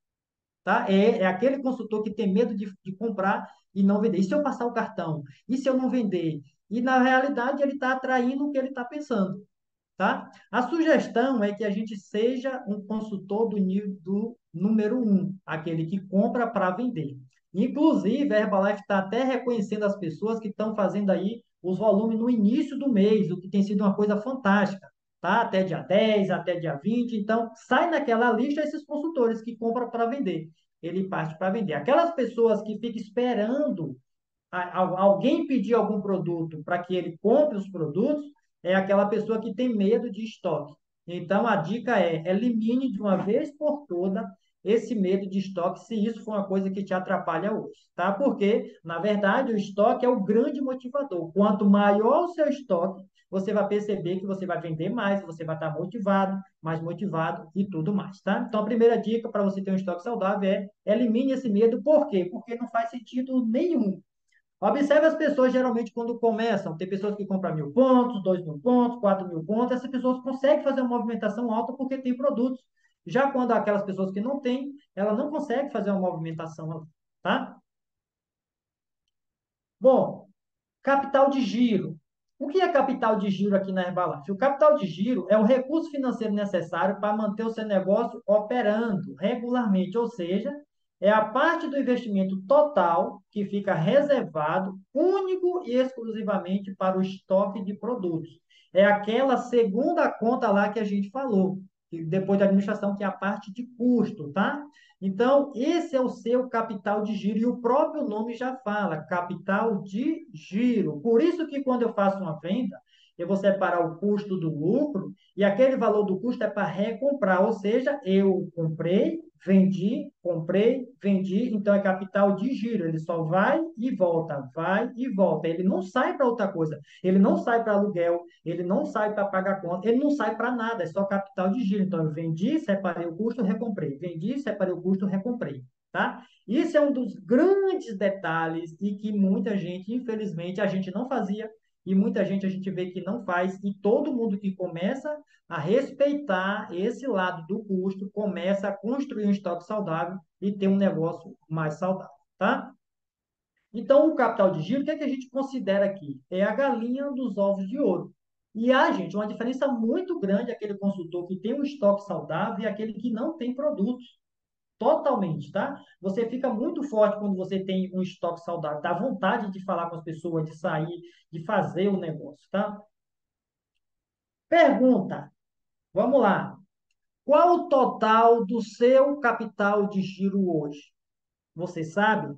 Tá? É, é aquele consultor que tem medo de, de comprar e não vender. E se eu passar o cartão? E se eu não vender? E, na realidade, ele está atraindo o que ele está pensando. Tá? A sugestão é que a gente seja um consultor do nível do número um, aquele que compra para vender. Inclusive, a Herbalife está até reconhecendo as pessoas que estão fazendo aí os volumes no início do mês, o que tem sido uma coisa fantástica. Tá? Até dia dez, até dia vinte. Então, sai naquela lista esses consultores que compram para vender. Ele parte para vender. Aquelas pessoas que ficam esperando alguém pedir algum produto para que ele compre os produtos, é aquela pessoa que tem medo de estoque. Então, a dica é: elimine de uma vez por toda esse medo de estoque, se isso for uma coisa que te atrapalha hoje, tá? Porque, na verdade, o estoque é o grande motivador. Quanto maior o seu estoque, você vai perceber que você vai vender mais, você vai estar motivado, mais motivado e tudo mais, tá? Então, a primeira dica para você ter um estoque saudável é: elimine esse medo. Por quê? Porque não faz sentido nenhum. Observe as pessoas, geralmente, quando começam. Tem pessoas que compram mil pontos, dois mil pontos, quatro mil pontos. Essas pessoas conseguem fazer uma movimentação alta porque tem produtos. Já quando aquelas pessoas que não têm, ela não consegue fazer uma movimentação alta, tá? Bom, capital de giro. O que é capital de giro aqui na Herbalife? O capital de giro é o recurso financeiro necessário para manter o seu negócio operando regularmente, ou seja, é a parte do investimento total que fica reservado único e exclusivamente para o estoque de produtos. É aquela segunda conta lá que a gente falou, que depois da administração, que é a parte de custo, tá? Então, esse é o seu capital de giro, e o próprio nome já fala, capital de giro. Por isso que quando eu faço uma venda, eu vou separar o custo do lucro, e aquele valor do custo é para recomprar, ou seja, eu comprei, vendi, comprei, vendi, então é capital de giro, ele só vai e volta, vai e volta, ele não sai para outra coisa, ele não sai para aluguel, ele não sai para pagar conta, ele não sai para nada, é só capital de giro. Então, eu vendi, separei o custo, recomprei. Vendi, separei o custo, recomprei. Tá? Isso é um dos grandes detalhes e que muita gente, infelizmente, a gente não fazia e muita gente a gente vê que não faz, e todo mundo que começa a respeitar esse lado do custo começa a construir um estoque saudável e ter um negócio mais saudável, tá? Então, o capital de giro, o que é que a gente considera aqui? É a galinha dos ovos de ouro. E há, gente, uma diferença muito grande aquele consultor que tem um estoque saudável e aquele que não tem produtos. Totalmente, tá? Você fica muito forte quando você tem um estoque saudável, dá vontade de falar com as pessoas, de sair, de fazer o negócio, tá? Pergunta, vamos lá. Qual o total do seu capital de giro hoje? Você sabe?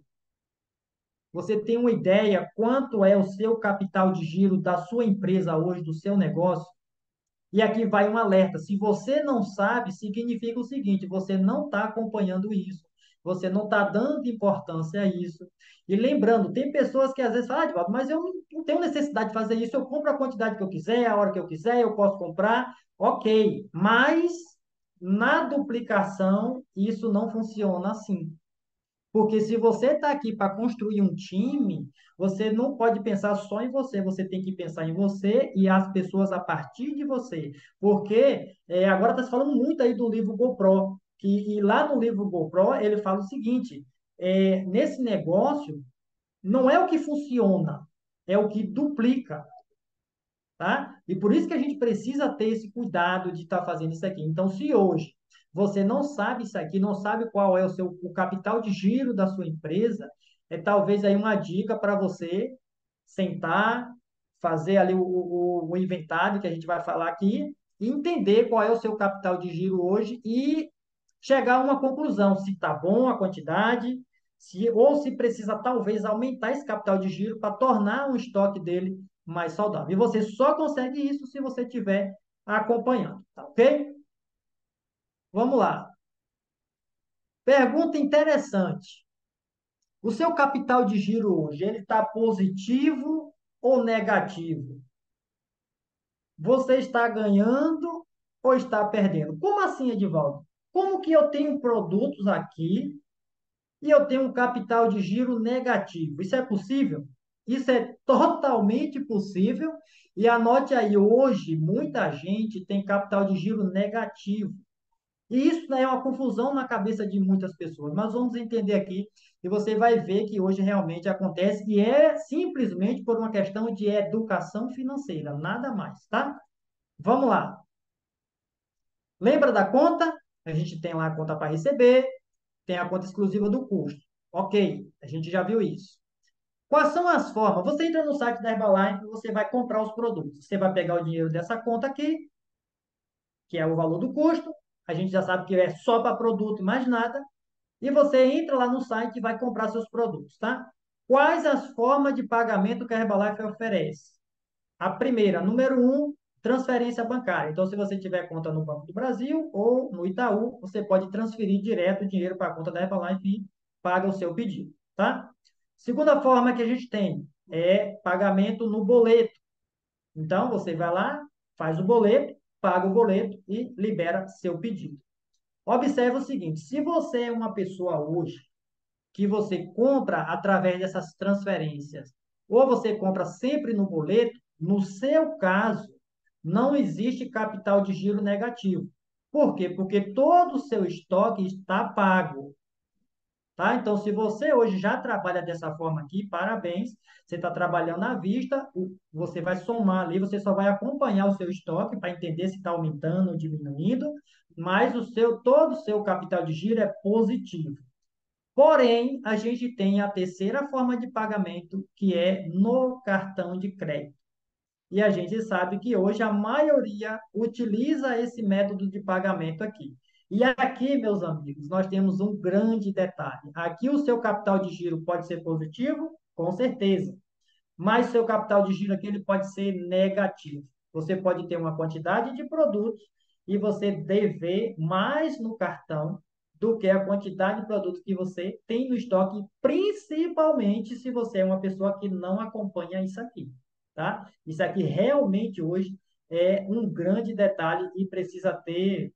Você tem uma ideia quanto é o seu capital de giro da sua empresa hoje, do seu negócio? E aqui vai um alerta. Se você não sabe, significa o seguinte: você não está acompanhando isso. Você não está dando importância a isso. E lembrando, tem pessoas que às vezes falam, ah, Edvaldo, mas eu não tenho necessidade de fazer isso. Eu compro a quantidade que eu quiser, a hora que eu quiser, eu posso comprar. Ok, mas na duplicação, isso não funciona assim. Porque se você está aqui para construir um time, você não pode pensar só em você, você tem que pensar em você e as pessoas a partir de você. Porque é, agora está se falando muito aí do livro GoPro, que, e lá no livro GoPro ele fala o seguinte: é, nesse negócio, não é o que funciona, é o que duplica, tá? E por isso que a gente precisa ter esse cuidado de estar fazendo isso aqui. Então, se hoje você não sabe isso aqui, não sabe qual é o seu o capital de giro da sua empresa, é talvez aí uma dica para você sentar, fazer ali o, o, o inventário que a gente vai falar aqui, e entender qual é o seu capital de giro hoje e chegar a uma conclusão, se está bom a quantidade, se, ou se precisa talvez aumentar esse capital de giro para tornar o estoque dele mais saudável. E você só consegue isso se você estiver acompanhando, tá ok? Vamos lá. Pergunta interessante. O seu capital de giro hoje, ele está positivo ou negativo? Você está ganhando ou está perdendo? Como assim, Edivaldo? Como que eu tenho produtos aqui e eu tenho um capital de giro negativo? Isso é possível? Isso é totalmente possível. E anote aí, hoje, muita gente tem capital de giro negativo. E isso, né, é uma confusão na cabeça de muitas pessoas. Mas vamos entender aqui e você vai ver que hoje realmente acontece e é simplesmente por uma questão de educação financeira, nada mais, tá? Vamos lá. Lembra da conta? A gente tem lá a conta para receber, tem a conta exclusiva do custo. Ok, a gente já viu isso. Quais são as formas? Você entra no site da Herbalife e você vai comprar os produtos. Você vai pegar o dinheiro dessa conta aqui, que é o valor do custo. A gente já sabe que é só para produto e mais nada. E você entra lá no site e vai comprar seus produtos, tá? Quais as formas de pagamento que a Herbalife oferece? A primeira, número um, transferência bancária. Então, se você tiver conta no Banco do Brasil ou no Itaú, você pode transferir direto o dinheiro para a conta da Herbalife e paga o seu pedido, tá? Segunda forma que a gente tem é pagamento no boleto. Então, você vai lá, faz o boleto, paga o boleto e libera seu pedido. Observe o seguinte, se você é uma pessoa hoje que você compra através dessas transferências, ou você compra sempre no boleto, no seu caso, não existe capital de giro negativo. Por quê? Porque todo o seu estoque está pago. Tá? Então, se você hoje já trabalha dessa forma aqui, parabéns, você está trabalhando à vista, você vai somar ali, você só vai acompanhar o seu estoque para entender se está aumentando ou diminuindo, mas o seu, todo o seu capital de giro é positivo. Porém, a gente tem a terceira forma de pagamento, que é no cartão de crédito. E a gente sabe que hoje a maioria utiliza esse método de pagamento aqui. E aqui, meus amigos, nós temos um grande detalhe. Aqui o seu capital de giro pode ser positivo, com certeza. Mas o seu capital de giro aqui ele pode ser negativo. Você pode ter uma quantidade de produtos e você dever mais no cartão do que a quantidade de produtos que você tem no estoque, principalmente se você é uma pessoa que não acompanha isso aqui, tá? Isso aqui realmente hoje é um grande detalhe e precisa ter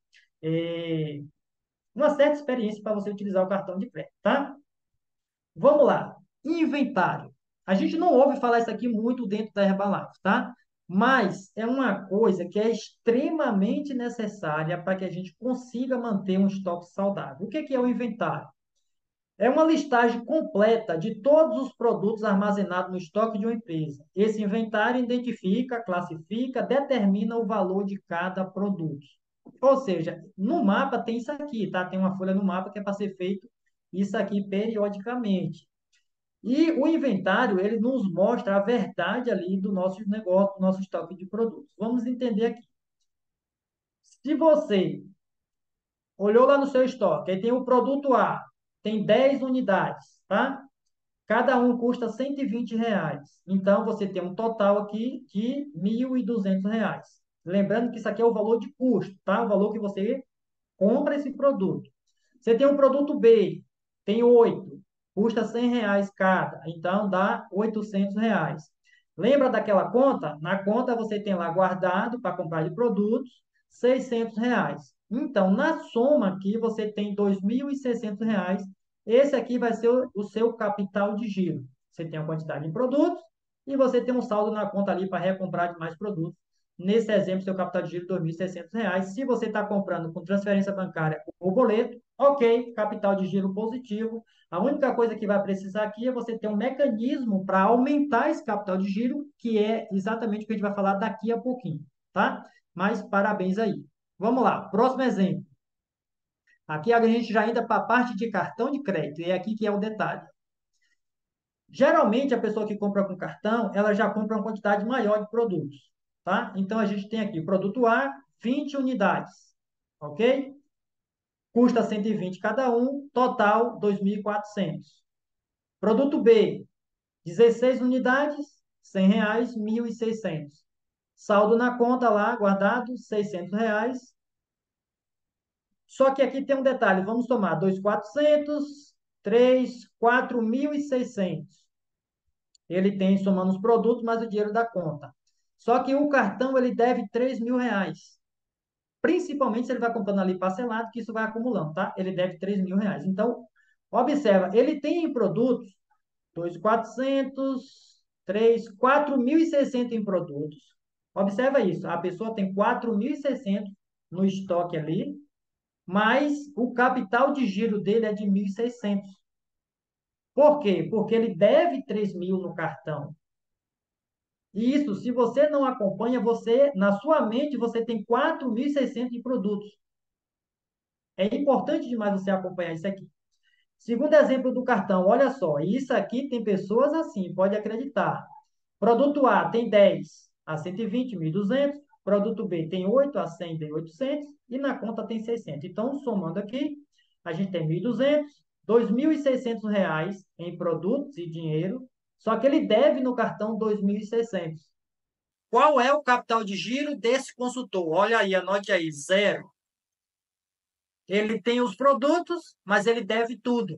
é, uma certa experiência para você utilizar o cartão de crédito, tá? Vamos lá. Inventário. A gente não ouve falar isso aqui muito dentro da Herbalife, tá? Mas é uma coisa que é extremamente necessária para que a gente consiga manter um estoque saudável. O que que é o inventário? É uma listagem completa de todos os produtos armazenados no estoque de uma empresa. Esse inventário identifica, classifica, determina o valor de cada produto. Ou seja, no mapa tem isso aqui, tá? Tem uma folha no mapa que é para ser feito isso aqui periodicamente. E o inventário, ele nos mostra a verdade ali do nosso negócio, do nosso estoque de produtos. Vamos entender aqui. Se você olhou lá no seu estoque, aí tem o produto A, tem dez unidades, tá? Cada um custa cento e vinte reais. Então, você tem um total aqui de mil e duzentos reais. Lembrando que isso aqui é o valor de custo, tá? O valor que você compra esse produto. Você tem um produto B, tem oito, custa cem reais cada, então dá oitocentos reais. Lembra daquela conta? Na conta você tem lá guardado para comprar de produtos seiscentos reais. Então, na soma aqui, você tem dois mil e seiscentos reais Esse aqui vai ser o, o seu capital de giro. Você tem a quantidade de produtos e você tem um saldo na conta ali para recomprar de mais produtos. Nesse exemplo, seu capital de giro, dois mil e seiscentos reais. Se você está comprando com transferência bancária ou boleto, ok, capital de giro positivo. A única coisa que vai precisar aqui é você ter um mecanismo para aumentar esse capital de giro, que é exatamente o que a gente vai falar daqui a pouquinho, tá? Mas parabéns aí. Vamos lá, próximo exemplo. Aqui a gente já entra para a parte de cartão de crédito, e é aqui que é o detalhe. Geralmente, a pessoa que compra com cartão, ela já compra uma quantidade maior de produtos, tá? Então, a gente tem aqui, produto A, vinte unidades, ok? Custa cento e vinte cada um, total dois mil e quatrocentos. Produto B, dezesseis unidades, cem reais, mil e seiscentos. Saldo na conta lá, guardado, seiscentos reais. Só que aqui tem um detalhe, vamos tomar dois mil e quatrocentos, três, quatro mil e seiscentos. Ele tem somando os produtos mais o dinheiro da conta. Só que o cartão ele deve três mil reais. Principalmente se ele vai comprando ali parcelado, que isso vai acumulando, tá? Ele deve três mil reais. Então, observa, ele tem em produtos dois mil e quatrocentos, três, quatro mil e seiscentos em produtos. Observa isso, a pessoa tem quatro mil e seiscentos no estoque ali, mas o capital de giro dele é de mil e seiscentos. Por quê? Porque ele deve três mil no cartão. E isso, se você não acompanha, você, na sua mente, você tem quatro mil e seiscentos de produtos. É importante demais você acompanhar isso aqui. Segundo exemplo do cartão, olha só, isso aqui tem pessoas assim, pode acreditar. Produto A tem dez a cento e vinte, mil e duzentos. Produto B tem oito a cem, tem oitocentos. E na conta tem seiscentos. Então, somando aqui, a gente tem mil e duzentos, dois mil e seiscentos reais em produtos e dinheiro. Só que ele deve no cartão dois mil e seiscentos. Qual é o capital de giro desse consultor? Olha aí, anote aí, zero. Ele tem os produtos, mas ele deve tudo.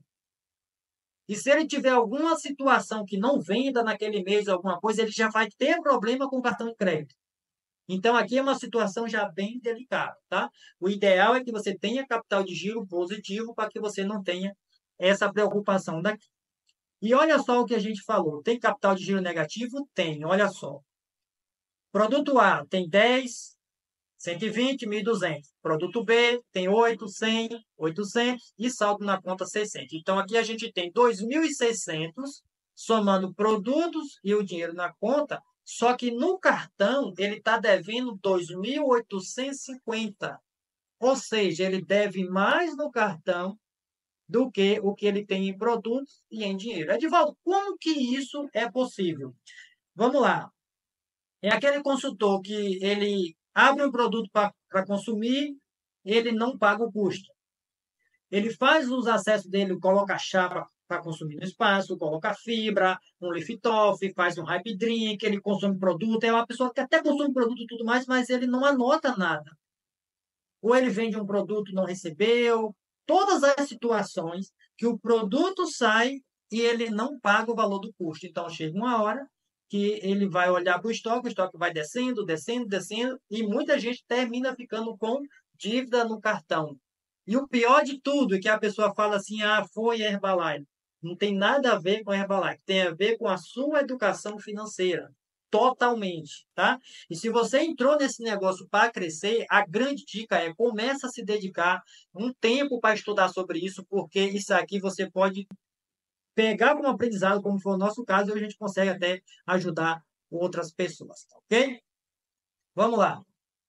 E se ele tiver alguma situação que não venda naquele mês, alguma coisa, ele já vai ter problema com o cartão de crédito. Então, aqui é uma situação já bem delicada, tá? O ideal é que você tenha capital de giro positivo para que você não tenha essa preocupação daqui. E olha só o que a gente falou. Tem capital de giro negativo? Tem, olha só. Produto A tem dez, cento e vinte, mil e duzentos. Produto B tem oito, cem, oitocentos e saldo na conta seiscentos. Então, aqui a gente tem dois mil e seiscentos, somando produtos e o dinheiro na conta, só que no cartão ele está devendo dois mil oitocentos e cinquenta. Ou seja, ele deve mais no cartão do que o que ele tem em produtos e em dinheiro. Edivaldo, como que isso é possível? Vamos lá. É aquele consultor que ele abre um produto para consumir, ele não paga o custo. Ele faz os acessos dele, coloca chapa para consumir no espaço, coloca fibra, um lift-off, faz um hype drink, ele consome produto. É uma pessoa que até consome produto e tudo mais, mas ele não anota nada. Ou ele vende um produto e não recebeu. Todas as situações que o produto sai e ele não paga o valor do custo. Então, chega uma hora que ele vai olhar para o estoque, o estoque vai descendo, descendo, descendo, e muita gente termina ficando com dívida no cartão. E o pior de tudo é que a pessoa fala assim, ah, foi Herbalife. Não tem nada a ver com a Herbalife, tem a ver com a sua educação financeira. Totalmente, tá? E se você entrou nesse negócio para crescer, a grande dica é começa a se dedicar um tempo para estudar sobre isso, porque isso aqui você pode pegar como aprendizado, como foi o nosso caso, e a gente consegue até ajudar outras pessoas, ok? Vamos lá.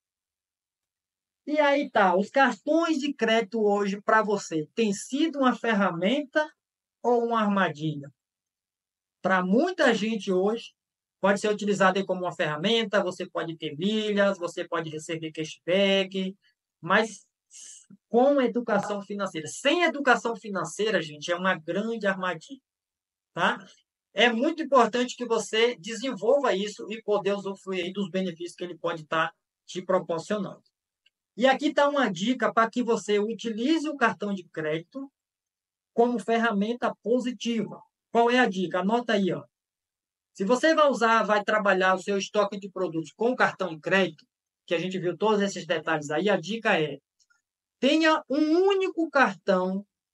E aí tá, os cartões de crédito hoje para você tem sido uma ferramenta ou uma armadilha? Para muita gente hoje, pode ser utilizado como uma ferramenta, você pode ter milhas, você pode receber cashback, mas com educação financeira. Sem educação financeira, gente, é uma grande armadilha, tá? É muito importante que você desenvolva isso e poder usufruir dos benefícios que ele pode estar te proporcionando. E aqui está uma dica para que você utilize o cartão de crédito como ferramenta positiva. Qual é a dica? Anota aí, ó. Se você vai usar, vai trabalhar o seu estoque de produtos com o cartão de crédito, que a gente viu todos esses detalhes aí, a dica é: tenha um único cartão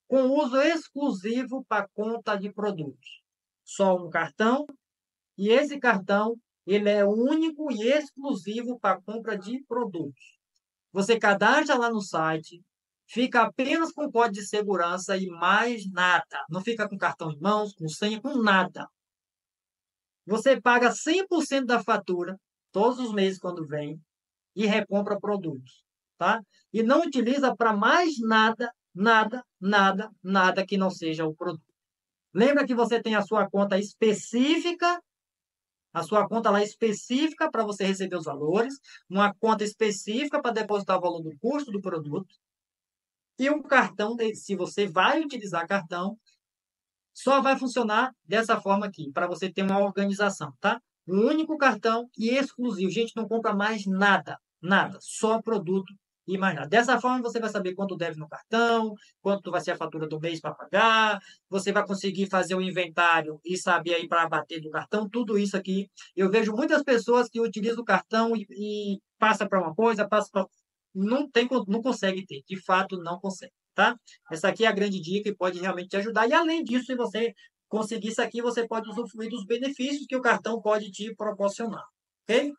com uso exclusivo para conta de produtos. Só um cartão, e esse cartão ele é único e exclusivo para compra de produtos. Você cadastra lá no site, fica apenas com código de segurança e mais nada. Não fica com cartão em mãos, com senha, com nada. Você paga cem por cento da fatura todos os meses quando vem e recompra produtos, tá? E não utiliza para mais nada, nada, nada, nada que não seja o produto. Lembra que você tem a sua conta específica, a sua conta lá específica para você receber os valores, uma conta específica para depositar o valor do custo do produto, e um cartão, se você vai utilizar cartão, só vai funcionar dessa forma aqui, para você ter uma organização, tá? Um único cartão e exclusivo. Gente, não compra mais nada, nada, só produto e mais nada. Dessa forma, você vai saber quanto deve no cartão, quanto vai ser a fatura do mês para pagar, você vai conseguir fazer o inventário e saber aí para bater do cartão, tudo isso aqui. Eu vejo muitas pessoas que utilizam o cartão e, e passa para uma coisa, passa para... Não tem, não consegue ter, de fato não consegue, tá? Essa aqui é a grande dica e pode realmente te ajudar. E além disso, se você conseguir isso aqui, você pode usufruir dos benefícios que o cartão pode te proporcionar, ok?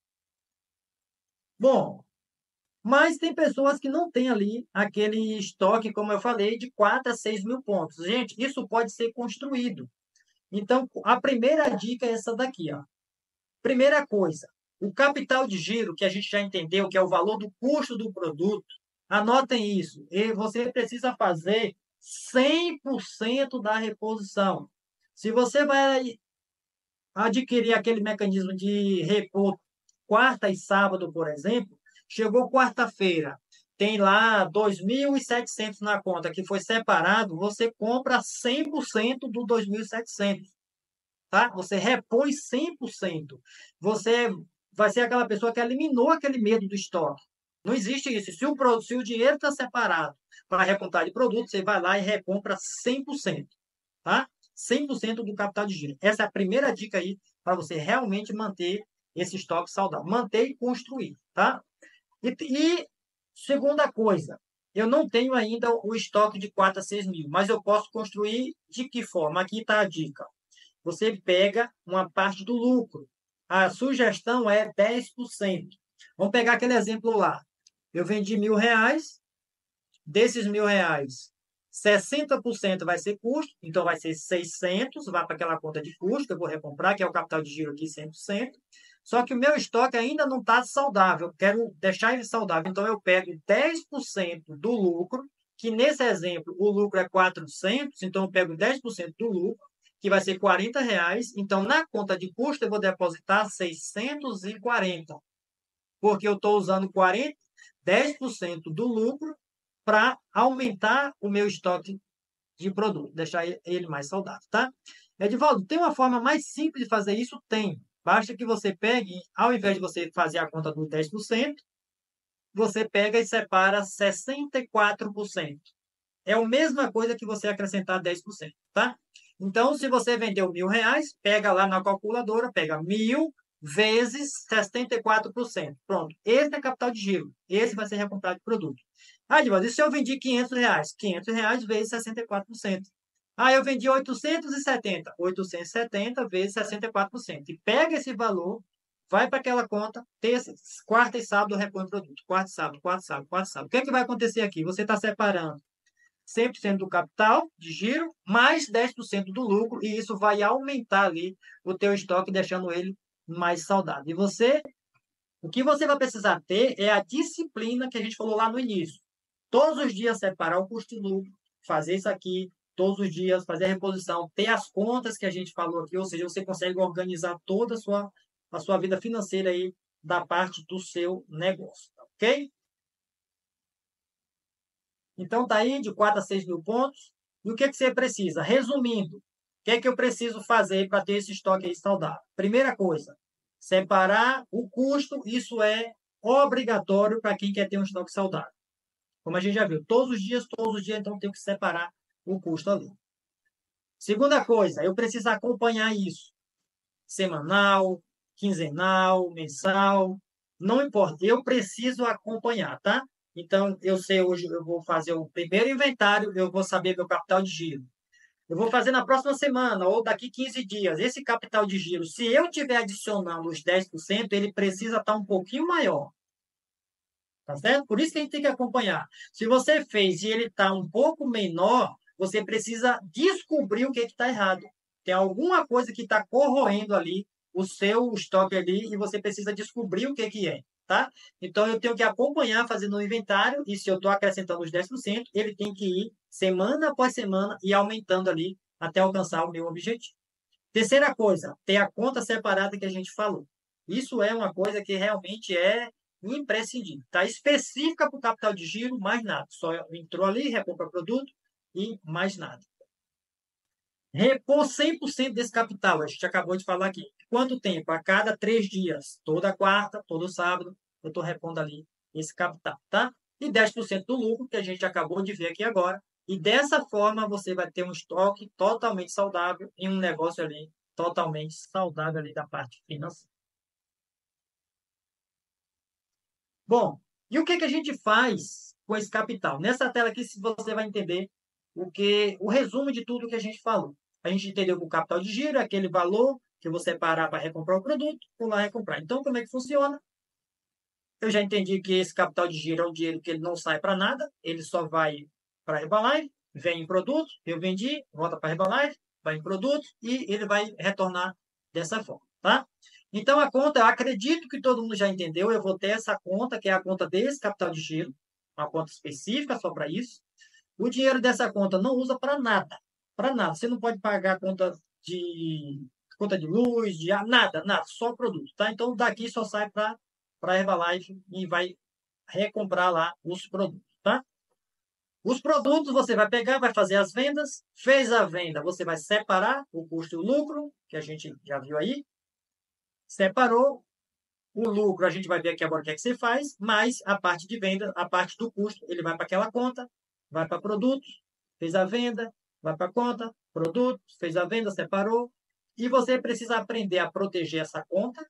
Bom, mas tem pessoas que não têm ali aquele estoque, como eu falei, de quatro a seis mil pontos. Gente, isso pode ser construído. Então, a primeira dica é essa daqui, ó. Primeira coisa, o capital de giro, que a gente já entendeu, que é o valor do custo do produto, anotem isso. E você precisa fazer cem por cento da reposição. Se você vai adquirir aquele mecanismo de repor quarta e sábado, por exemplo, chegou quarta-feira, tem lá dois mil e setecentos na conta que foi separado, você compra cem por cento do dois mil e setecentos, tá? Você repõe cem por cento. Você vai ser aquela pessoa que eliminou aquele medo do estoque. Não existe isso. Se o, se o dinheiro está separado para recomprar de produto, você vai lá e recompra cem por cento, tá? cem por cento do capital de giro. Essa é a primeira dica aí para você realmente manter esse estoque saudável. Manter e construir, tá? E, e segunda coisa, eu não tenho ainda o estoque de quatro a seis mil, mas eu posso construir de que forma? Aqui está a dica. Você pega uma parte do lucro. A sugestão é dez por cento. Vamos pegar aquele exemplo lá. Eu vendi mil reais, desses mil reais, sessenta por cento vai ser custo, então vai ser seiscentos, vai para aquela conta de custo que eu vou recomprar, que é o capital de giro aqui, cem por cento. Só que o meu estoque ainda não está saudável, eu quero deixar ele saudável, então eu pego dez por cento do lucro, que nesse exemplo o lucro é quatrocentos, então eu pego dez por cento do lucro, que vai ser quarenta reais, então na conta de custo eu vou depositar seiscentos e quarenta, porque eu estou usando quarenta, dez por cento do lucro para aumentar o meu estoque de produto, deixar ele mais saudável, tá? Edivaldo, tem uma forma mais simples de fazer isso? Tem. Basta que você pegue, ao invés de você fazer a conta dos dez por cento, você pega e separa sessenta e quatro por cento. É a mesma coisa que você acrescentar dez por cento, tá? Então, se você vendeu mil reais, pega lá na calculadora, pega mil vezes sessenta e quatro por cento. Pronto. Esse é capital de giro. Esse vai ser recomprado de produto. Ah, Divaldo, e se eu vendi quinhentos reais? quinhentos reais vezes sessenta e quatro por cento. Ah, eu vendi oitocentos e setenta. oitocentos e setenta vezes sessenta e quatro por cento. E pega esse valor, vai para aquela conta, terça, quarta e sábado repõe o produto. Quarta e sábado, quarta e sábado, quarta e sábado. O que é que vai acontecer aqui? Você está separando cem por cento do capital de giro, mais dez por cento do lucro, e isso vai aumentar ali o teu estoque, deixando ele mais saudável. E você, o que você vai precisar ter é a disciplina que a gente falou lá no início. Todos os dias separar o custo e lucro, fazer isso aqui, todos os dias fazer a reposição, ter as contas que a gente falou aqui, ou seja, você consegue organizar toda a sua, a sua vida financeira aí da parte do seu negócio, ok? Então, está aí de quatro a seis mil pontos. E o que, que você precisa? Resumindo, o que é que eu preciso fazer para ter esse estoque aí saudável? Primeira coisa, separar o custo. Isso é obrigatório para quem quer ter um estoque saudável. Como a gente já viu, todos os dias, todos os dias, então tem que separar o custo ali. Segunda coisa, eu preciso acompanhar isso. Semanal, quinzenal, mensal, não importa. Eu preciso acompanhar, tá? Então, eu sei hoje, eu vou fazer o primeiro inventário, eu vou saber meu capital de giro. Eu vou fazer na próxima semana ou daqui quinze dias. Esse capital de giro, se eu estiver adicionando os dez por cento, ele precisa estar um pouquinho maior. Tá certo? Por isso que a gente tem que acompanhar. Se você fez e ele está um pouco menor, você precisa descobrir o que está errado. Tem alguma coisa que está corroendo ali o seu estoque ali e você precisa descobrir o que, que é. Tá? Então, eu tenho que acompanhar fazendo o inventário e se eu estou acrescentando os dez por cento, ele tem que ir semana após semana e aumentando ali até alcançar o meu objetivo. Terceira coisa, ter a conta separada que a gente falou. Isso é uma coisa que realmente é imprescindível. Está específica para o capital de giro, mais nada. Só entrou ali, recompra produto e mais nada. Repor cem por cento desse capital, a gente acabou de falar aqui. Quanto tempo? A cada três dias. Toda quarta, todo sábado, eu estou repondo ali esse capital, tá? E dez por cento do lucro, que a gente acabou de ver aqui agora. E dessa forma, você vai ter um estoque totalmente saudável e um negócio ali totalmente saudável ali da parte financeira. Bom, e o que, que a gente faz com esse capital? Nessa tela aqui, você vai entender o que, o resumo de tudo que a gente falou. A gente entendeu que o capital de giro é aquele valor que você parar para recomprar o produto, por lá recomprar. Então, como é que funciona? Eu já entendi que esse capital de giro é um dinheiro que ele não sai para nada, ele só vai para a Herbalife, vem em produto, eu vendi, volta para a Herbalife, vai em produto e ele vai retornar dessa forma, tá? Então, a conta, eu acredito que todo mundo já entendeu, eu vou ter essa conta, que é a conta desse capital de giro, uma conta específica só para isso. O dinheiro dessa conta não usa para nada, para nada. Você não pode pagar conta de conta de luz, de ar, nada, nada, só produto, tá? Então, daqui só sai para para a Herbalife e vai recomprar lá os produtos, tá? Os produtos você vai pegar, vai fazer as vendas, fez a venda, você vai separar o custo e o lucro, que a gente já viu aí, separou o lucro, a gente vai ver aqui agora o que é que você faz, mas a parte de venda, a parte do custo, ele vai para aquela conta, vai para produtos, fez a venda, vai para a conta, produtos, fez a venda, separou, e você precisa aprender a proteger essa conta.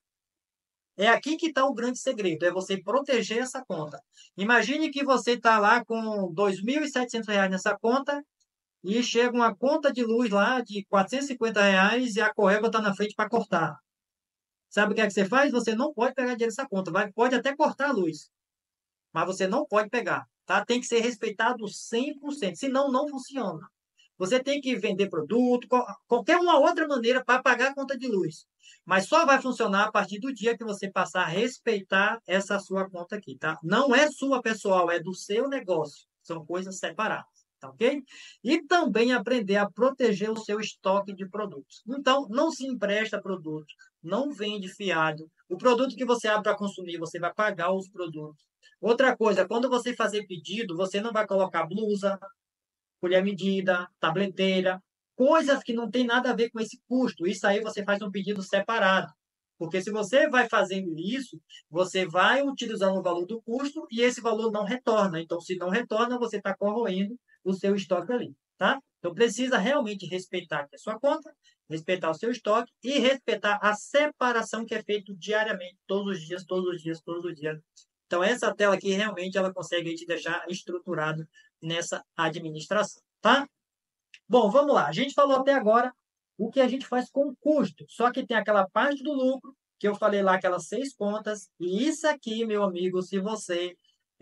É aqui que está o grande segredo, é você proteger essa conta. Imagine que você está lá com dois mil e setecentos reais nessa conta e chega uma conta de luz lá de quatrocentos e cinquenta reais e a Correva está na frente para cortar. Sabe o que é que você faz? Você não pode pegar dinheiro dessa conta. Vai, pode até cortar a luz, mas você não pode pegar. Tá? Tem que ser respeitado cem por cento, senão não funciona. Você tem que vender produto, qualquer uma outra maneira para pagar a conta de luz. Mas só vai funcionar a partir do dia que você passar a respeitar essa sua conta aqui, tá? Não é sua pessoal, é do seu negócio. São coisas separadas, tá ok? E também aprender a proteger o seu estoque de produtos. Então, não se empresta produto, não vende fiado. O produto que você abre para consumir, você vai pagar os produtos. Outra coisa, quando você fazer pedido, você não vai colocar blusa, colher medida, tableteira, coisas que não tem nada a ver com esse custo. Isso aí você faz um pedido separado. Porque se você vai fazendo isso, você vai utilizando o valor do custo e esse valor não retorna. Então, se não retorna, você está corroendo o seu estoque ali, tá? Então, precisa realmente respeitar a sua conta, respeitar o seu estoque e respeitar a separação que é feita diariamente, todos os dias, todos os dias, todos os dias. Então, essa tela aqui, realmente, ela consegue te deixar estruturado nessa administração, tá? Bom, vamos lá. A gente falou até agora o que a gente faz com o custo. Só que tem aquela parte do lucro, que eu falei lá, aquelas seis contas. E isso aqui, meu amigo, se você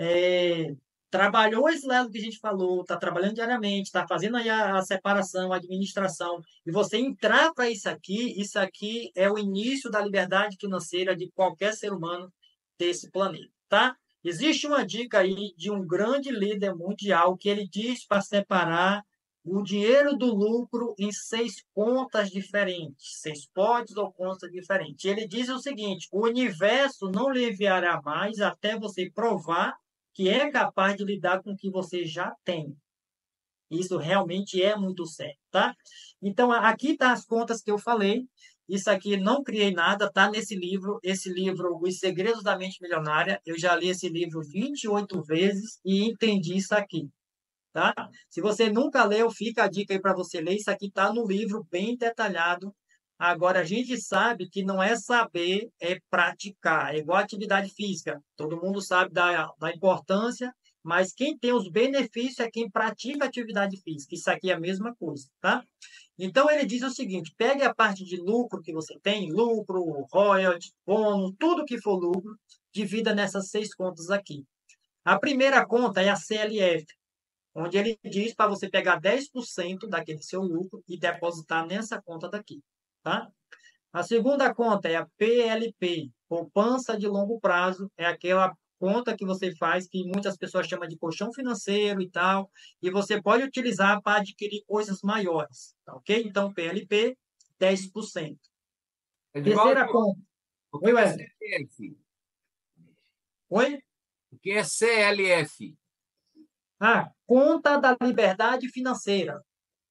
é, trabalhou esse lado que a gente falou, está trabalhando diariamente, está fazendo aí a, a separação, a administração, e você entrar para isso aqui, isso aqui é o início da liberdade financeira de qualquer ser humano desse planeta, tá? Existe uma dica aí de um grande líder mundial que ele diz para separar o dinheiro do lucro em seis contas diferentes, seis potes ou contas diferentes. Ele diz o seguinte: o universo não lhe enviará mais até você provar que é capaz de lidar com o que você já tem. Isso realmente é muito sério, tá? Então, aqui tá as contas que eu falei. Isso aqui não criei nada, tá nesse livro. Esse livro, Os Segredos da Mente Milionária. Eu já li esse livro vinte e oito vezes e entendi isso aqui, tá? Se você nunca leu, fica a dica aí para você ler. Isso aqui tá no livro bem detalhado. Agora, a gente sabe que não é saber, é praticar. É igual atividade física. Todo mundo sabe da, da importância, mas quem tem os benefícios é quem pratica atividade física. Isso aqui é a mesma coisa, tá? Então, ele diz o seguinte, pegue a parte de lucro que você tem, lucro, royalties, bônus, tudo que for lucro, divida nessas seis contas aqui. A primeira conta é a C L F, onde ele diz para você pegar dez por cento daquele seu lucro e depositar nessa conta daqui, tá? A segunda conta é a P L P, poupança de longo prazo, é aquela conta que você faz, que muitas pessoas chamam de colchão financeiro e tal, e você pode utilizar para adquirir coisas maiores, tá ok? Então, P L P, dez por cento. Edivaldo, Terceira conta. o Oi, que é Wesley. C L F? Oi? O que é C L F? Ah, conta da liberdade financeira.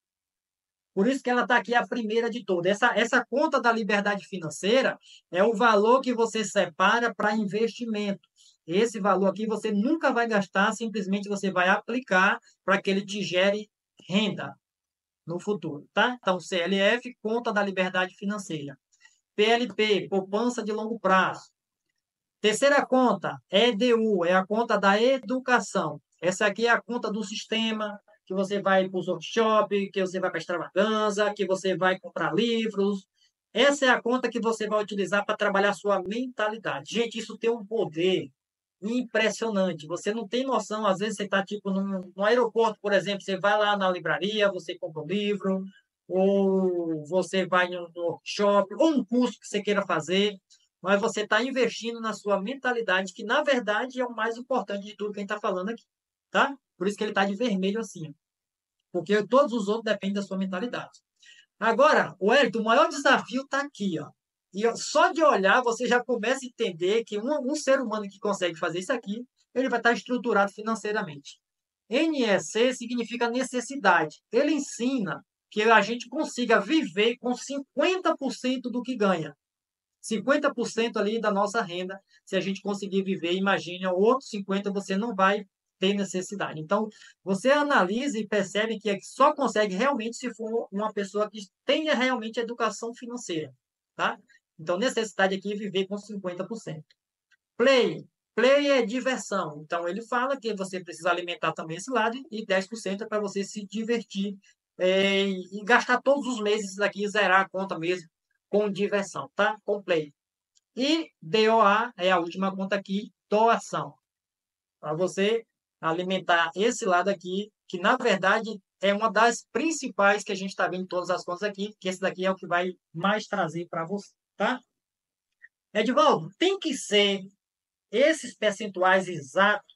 Por isso que ela está aqui a primeira de todas. Essa, essa conta da liberdade financeira é o valor que você separa para investimento. Esse valor aqui você nunca vai gastar, simplesmente você vai aplicar para que ele te gere renda no futuro, tá? Então, C L F, conta da liberdade financeira. P L P, poupança de longo prazo. Terceira conta, E D U, é a conta da educação. Essa aqui é a conta do sistema, que você vai para os workshops, que você vai para a extravaganza, que você vai comprar livros. Essa é a conta que você vai utilizar para trabalhar a sua mentalidade. Gente, isso tem um poder impressionante. Você não tem noção, às vezes você está tipo num, no aeroporto, por exemplo, você vai lá na livraria, você compra um livro, ou você vai no workshop, ou um curso que você queira fazer, mas você está investindo na sua mentalidade, que na verdade é o mais importante de tudo que a gente está falando aqui, tá? Por isso que ele está de vermelho assim, porque todos os outros dependem da sua mentalidade. Agora, o Wellington, o maior desafio está aqui, ó. E só de olhar você já começa a entender que um, um ser humano que consegue fazer isso aqui, ele vai estar estruturado financeiramente. N E C significa necessidade. Ele ensina que a gente consiga viver com cinquenta por cento do que ganha. cinquenta por cento ali da nossa renda, se a gente conseguir viver, imagine, o outro cinquenta por cento você não vai ter necessidade. Então, você analisa e percebe que só consegue realmente se for uma pessoa que tenha realmente educação financeira, tá? Então, necessidade aqui é viver com cinquenta por cento. Play. Play é diversão. Então, ele fala que você precisa alimentar também esse lado e dez por cento é para você se divertir é, e gastar todos os meses aqui, zerar a conta mesmo com diversão, tá? Com play. E D O A é a última conta aqui, doação. Para você alimentar esse lado aqui, que na verdade é uma das principais que a gente está vendo em todas as contas aqui, que esse daqui é o que vai mais trazer para você, tá? Edivaldo, tem que ser esses percentuais exatos.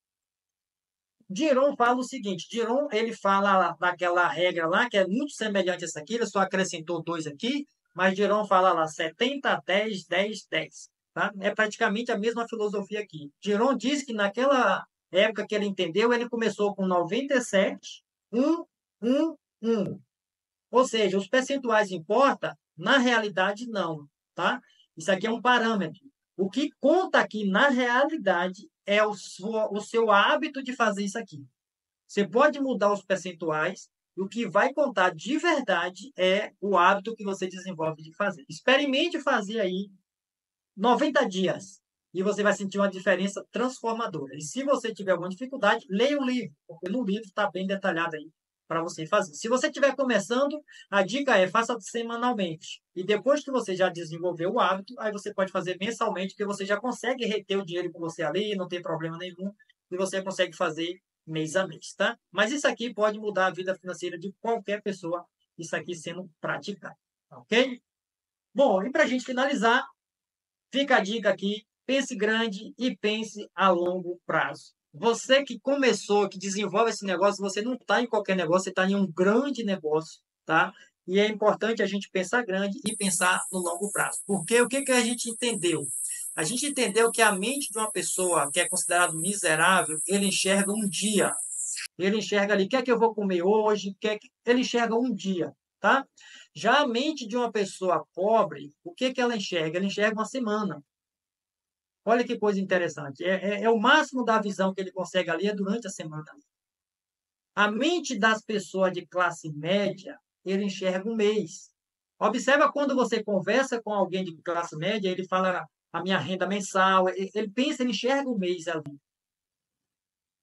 Diron fala o seguinte, Diron ele fala daquela regra lá, que é muito semelhante a essa aqui, ele só acrescentou dois aqui, mas Diron fala lá setenta, dez, dez, dez. Tá? É praticamente a mesma filosofia aqui. Diron diz que naquela época que ele entendeu, ele começou com noventa e sete, um, um, um. Ou seja, os percentuais importam, na realidade não. Tá? Isso aqui é um parâmetro. O que conta aqui na realidade é o seu, o seu hábito de fazer isso aqui. Você pode mudar os percentuais, e o que vai contar de verdade é o hábito que você desenvolve de fazer. Experimente fazer aí noventa dias e você vai sentir uma diferença transformadora. E se você tiver alguma dificuldade, leia o livro, porque no livro está bem detalhado aí para você fazer. Se você estiver começando, a dica é faça semanalmente. E depois que você já desenvolveu o hábito, aí você pode fazer mensalmente, porque você já consegue reter o dinheiro com você ali, não tem problema nenhum, e você consegue fazer mês a mês, tá? Mas isso aqui pode mudar a vida financeira de qualquer pessoa, isso aqui sendo praticado, ok? Bom, e para a gente finalizar, fica a dica aqui, pense grande e pense a longo prazo. Você que começou, que desenvolve esse negócio, você não está em qualquer negócio, você está em um grande negócio, tá? E é importante a gente pensar grande e pensar no longo prazo. Porque o que, que a gente entendeu? A gente entendeu que a mente de uma pessoa que é considerado miserável, ele enxerga um dia. Ele enxerga ali, o que é que eu vou comer hoje? Que é que... Ele enxerga um dia, tá? Já a mente de uma pessoa pobre, o que, que ela enxerga? Ela enxerga uma semana. Olha que coisa interessante. É, é, é o máximo da visão que ele consegue ali é durante a semana. A mente das pessoas de classe média, ele enxerga um mês. Observa quando você conversa com alguém de classe média, ele fala a minha renda mensal, ele, ele pensa, ele enxerga um mês ali.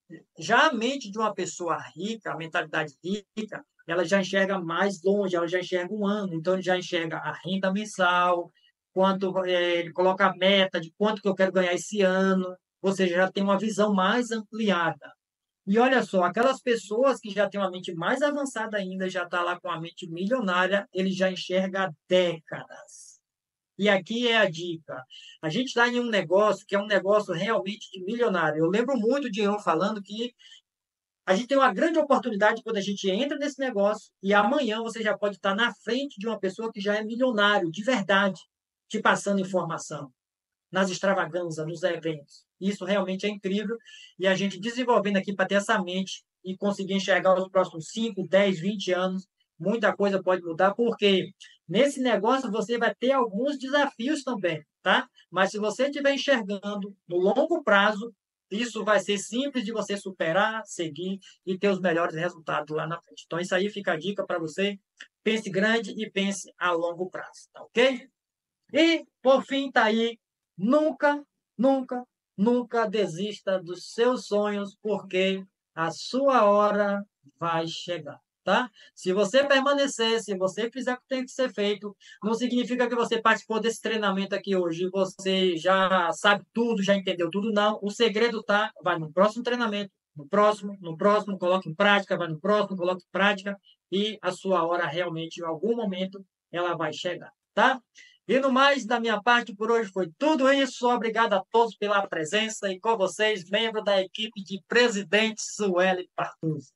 Já a mente de uma pessoa rica, a mentalidade rica, ela já enxerga mais longe, ela já enxerga um ano, então ele já enxerga a renda mensal, quanto eh, ele coloca a meta de quanto que eu quero ganhar esse ano, ou seja, já tem uma visão mais ampliada. E olha só, aquelas pessoas que já têm uma mente mais avançada ainda, já está lá com a mente milionária, ele já enxerga há décadas. E aqui é a dica. A gente está em um negócio que é um negócio realmente de milionário. Eu lembro muito de eu falando que a gente tem uma grande oportunidade quando a gente entra nesse negócio e amanhã você já pode estar na frente de uma pessoa que já é milionário, de verdade, te passando informação nas extravagâncias, nos eventos. Isso realmente é incrível e a gente desenvolvendo aqui para ter essa mente e conseguir enxergar os próximos cinco, dez, vinte anos, muita coisa pode mudar, porque nesse negócio você vai ter alguns desafios também, tá? Mas se você estiver enxergando no longo prazo, isso vai ser simples de você superar, seguir e ter os melhores resultados lá na frente. Então, isso aí fica a dica para você. Pense grande e pense a longo prazo, tá ok? E, por fim, tá aí. Nunca, nunca, nunca desista dos seus sonhos, porque a sua hora vai chegar, tá? Se você permanecer, se você fizer o que tem que ser feito, não significa que você participou desse treinamento aqui hoje e você já sabe tudo, já entendeu tudo, não. O segredo tá, vai no próximo treinamento, no próximo, no próximo, coloque em prática, vai no próximo, coloque em prática, e a sua hora realmente, em algum momento, ela vai chegar, tá? E no mais, da minha parte, por hoje foi tudo isso. Obrigado a todos pela presença e com vocês, membro da equipe de Presidente Sueli Partuz.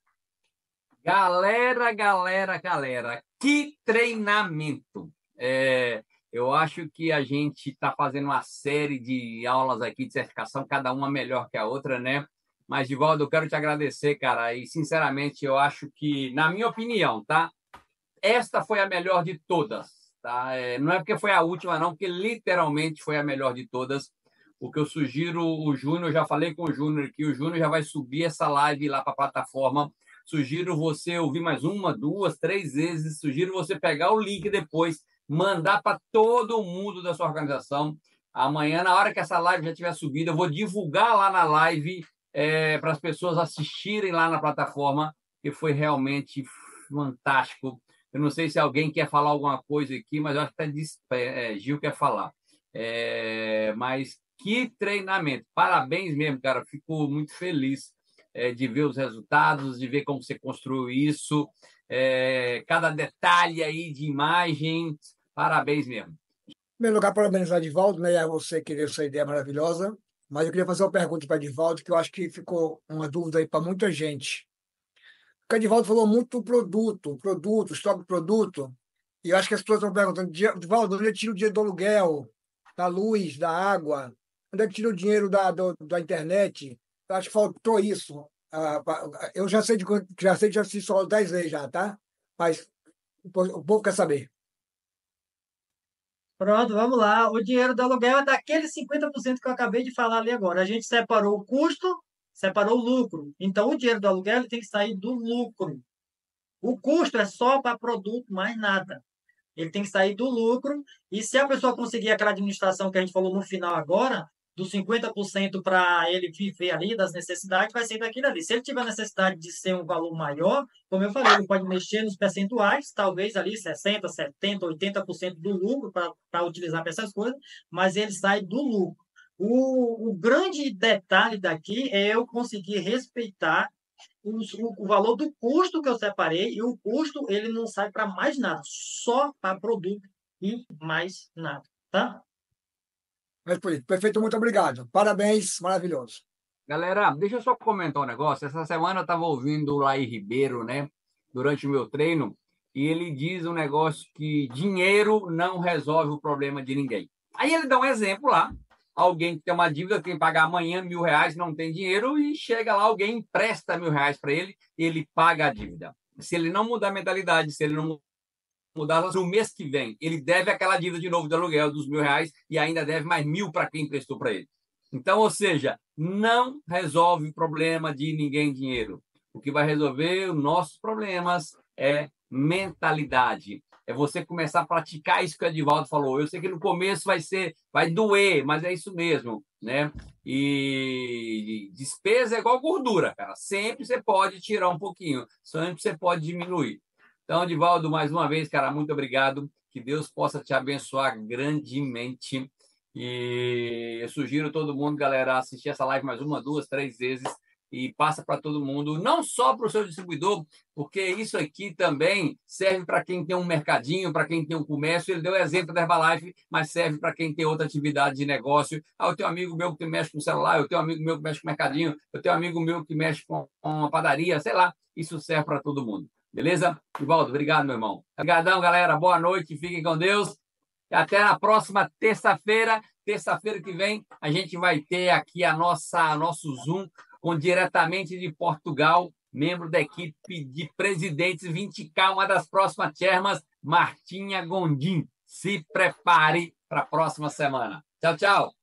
Galera, galera, galera, que treinamento! É, eu acho que a gente está fazendo uma série de aulas aqui de certificação, cada uma melhor que a outra, né? Mas, Divaldo, eu quero te agradecer, cara, e sinceramente eu acho que, na minha opinião, tá? Esta foi a melhor de todas, tá? É, não é porque foi a última, não, porque literalmente foi a melhor de todas. O que eu sugiro, o Júnior, já falei com o Júnior aqui, o Júnior já vai subir essa live lá para a plataforma. Sugiro você ouvir mais uma, duas, três vezes. Sugiro você pegar o link depois, mandar para todo mundo da sua organização. Amanhã, na hora que essa live já tiver subida, eu vou divulgar lá na live é, para as pessoas assistirem lá na plataforma, que foi realmente fantástico. Eu não sei se alguém quer falar alguma coisa aqui, mas eu acho que até é, Gil quer falar. É, mas que treinamento! Parabéns mesmo, cara. Fico muito feliz é, de ver os resultados, de ver como você construiu isso, é, cada detalhe aí de imagem. Parabéns mesmo. Em primeiro lugar, parabenizar Edivaldo, né? E a você que deu essa ideia maravilhosa. Mas eu queria fazer uma pergunta para Edivaldo, que eu acho que ficou uma dúvida aí para muita gente. O Edivaldo falou muito do produto, produto, estoque de produto. E eu acho que as pessoas estão perguntando, Edivaldo, onde é que tira o dinheiro do aluguel, da luz, da água? Onde é que tira o dinheiro da, do, da internet? Eu acho que faltou isso. Ah, eu já sei de já sei de já assisti só dez vezes já, tá? Mas o povo o povo quer saber. Pronto, vamos lá. O dinheiro do aluguel é daquele cinquenta por cento que eu acabei de falar ali agora. A gente separou o custo, separou o lucro. Então, o dinheiro do aluguel ele tem que sair do lucro. O custo é só para produto, mais nada. Ele tem que sair do lucro. E se a pessoa conseguir aquela administração que a gente falou no final agora, dos cinquenta por cento para ele viver ali das necessidades, vai ser daquilo ali. Se ele tiver necessidade de ser um valor maior, como eu falei, ele pode mexer nos percentuais, talvez ali sessenta por cento, setenta por cento, oitenta por cento do lucro para utilizar para essas coisas, mas ele sai do lucro. O, o grande detalhe daqui é eu conseguir respeitar o, o, valor do custo que eu separei, e o custo ele não sai para mais nada, só para produto e mais nada, tá? Perfeito, muito obrigado. Parabéns, maravilhoso. Galera, deixa eu só comentar um negócio. Essa semana eu estava ouvindo o Laí Ribeiro, né, durante o meu treino, e ele diz um negócio que dinheiro não resolve o problema de ninguém. Aí ele dá um exemplo lá. Alguém que tem uma dívida, tem que pagar amanhã mil reais, não tem dinheiro, e chega lá, alguém empresta mil reais para ele, e ele paga a dívida. Se ele não mudar a mentalidade, se ele não mudar no mês que vem, ele deve aquela dívida de novo de aluguel dos mil reais e ainda deve mais mil para quem emprestou para ele. Então, ou seja, não resolve o problema de ninguém dinheiro. O que vai resolver os nossos problemas é mentalidade. É você começar a praticar isso que o Edivaldo falou. Eu sei que no começo vai ser, vai doer, mas é isso mesmo, né? E despesa é igual gordura, cara. Sempre você pode tirar um pouquinho, sempre você pode diminuir. Então, Divaldo, mais uma vez, cara, muito obrigado. Que Deus possa te abençoar grandemente. E eu sugiro todo mundo, galera, assistir essa live mais uma, duas, três vezes e passa para todo mundo, não só para o seu distribuidor, porque isso aqui também serve para quem tem um mercadinho, para quem tem um comércio. Ele deu exemplo da Herbalife, mas serve para quem tem outra atividade de negócio. Ah, eu tenho um amigo meu que mexe com celular, eu tenho um amigo meu que mexe com mercadinho, eu tenho um amigo meu que mexe com uma padaria, sei lá. Isso serve para todo mundo. Beleza? Divaldo, obrigado, meu irmão. Obrigadão, galera. Boa noite, fiquem com Deus. E até na próxima terça-feira. Terça-feira que vem, a gente vai ter aqui a nossa nosso Zoom com diretamente de Portugal, membro da equipe de presidentes vinte K, uma das próximas chairmans, Martinha Gondim. Se prepare para a próxima semana. Tchau, tchau.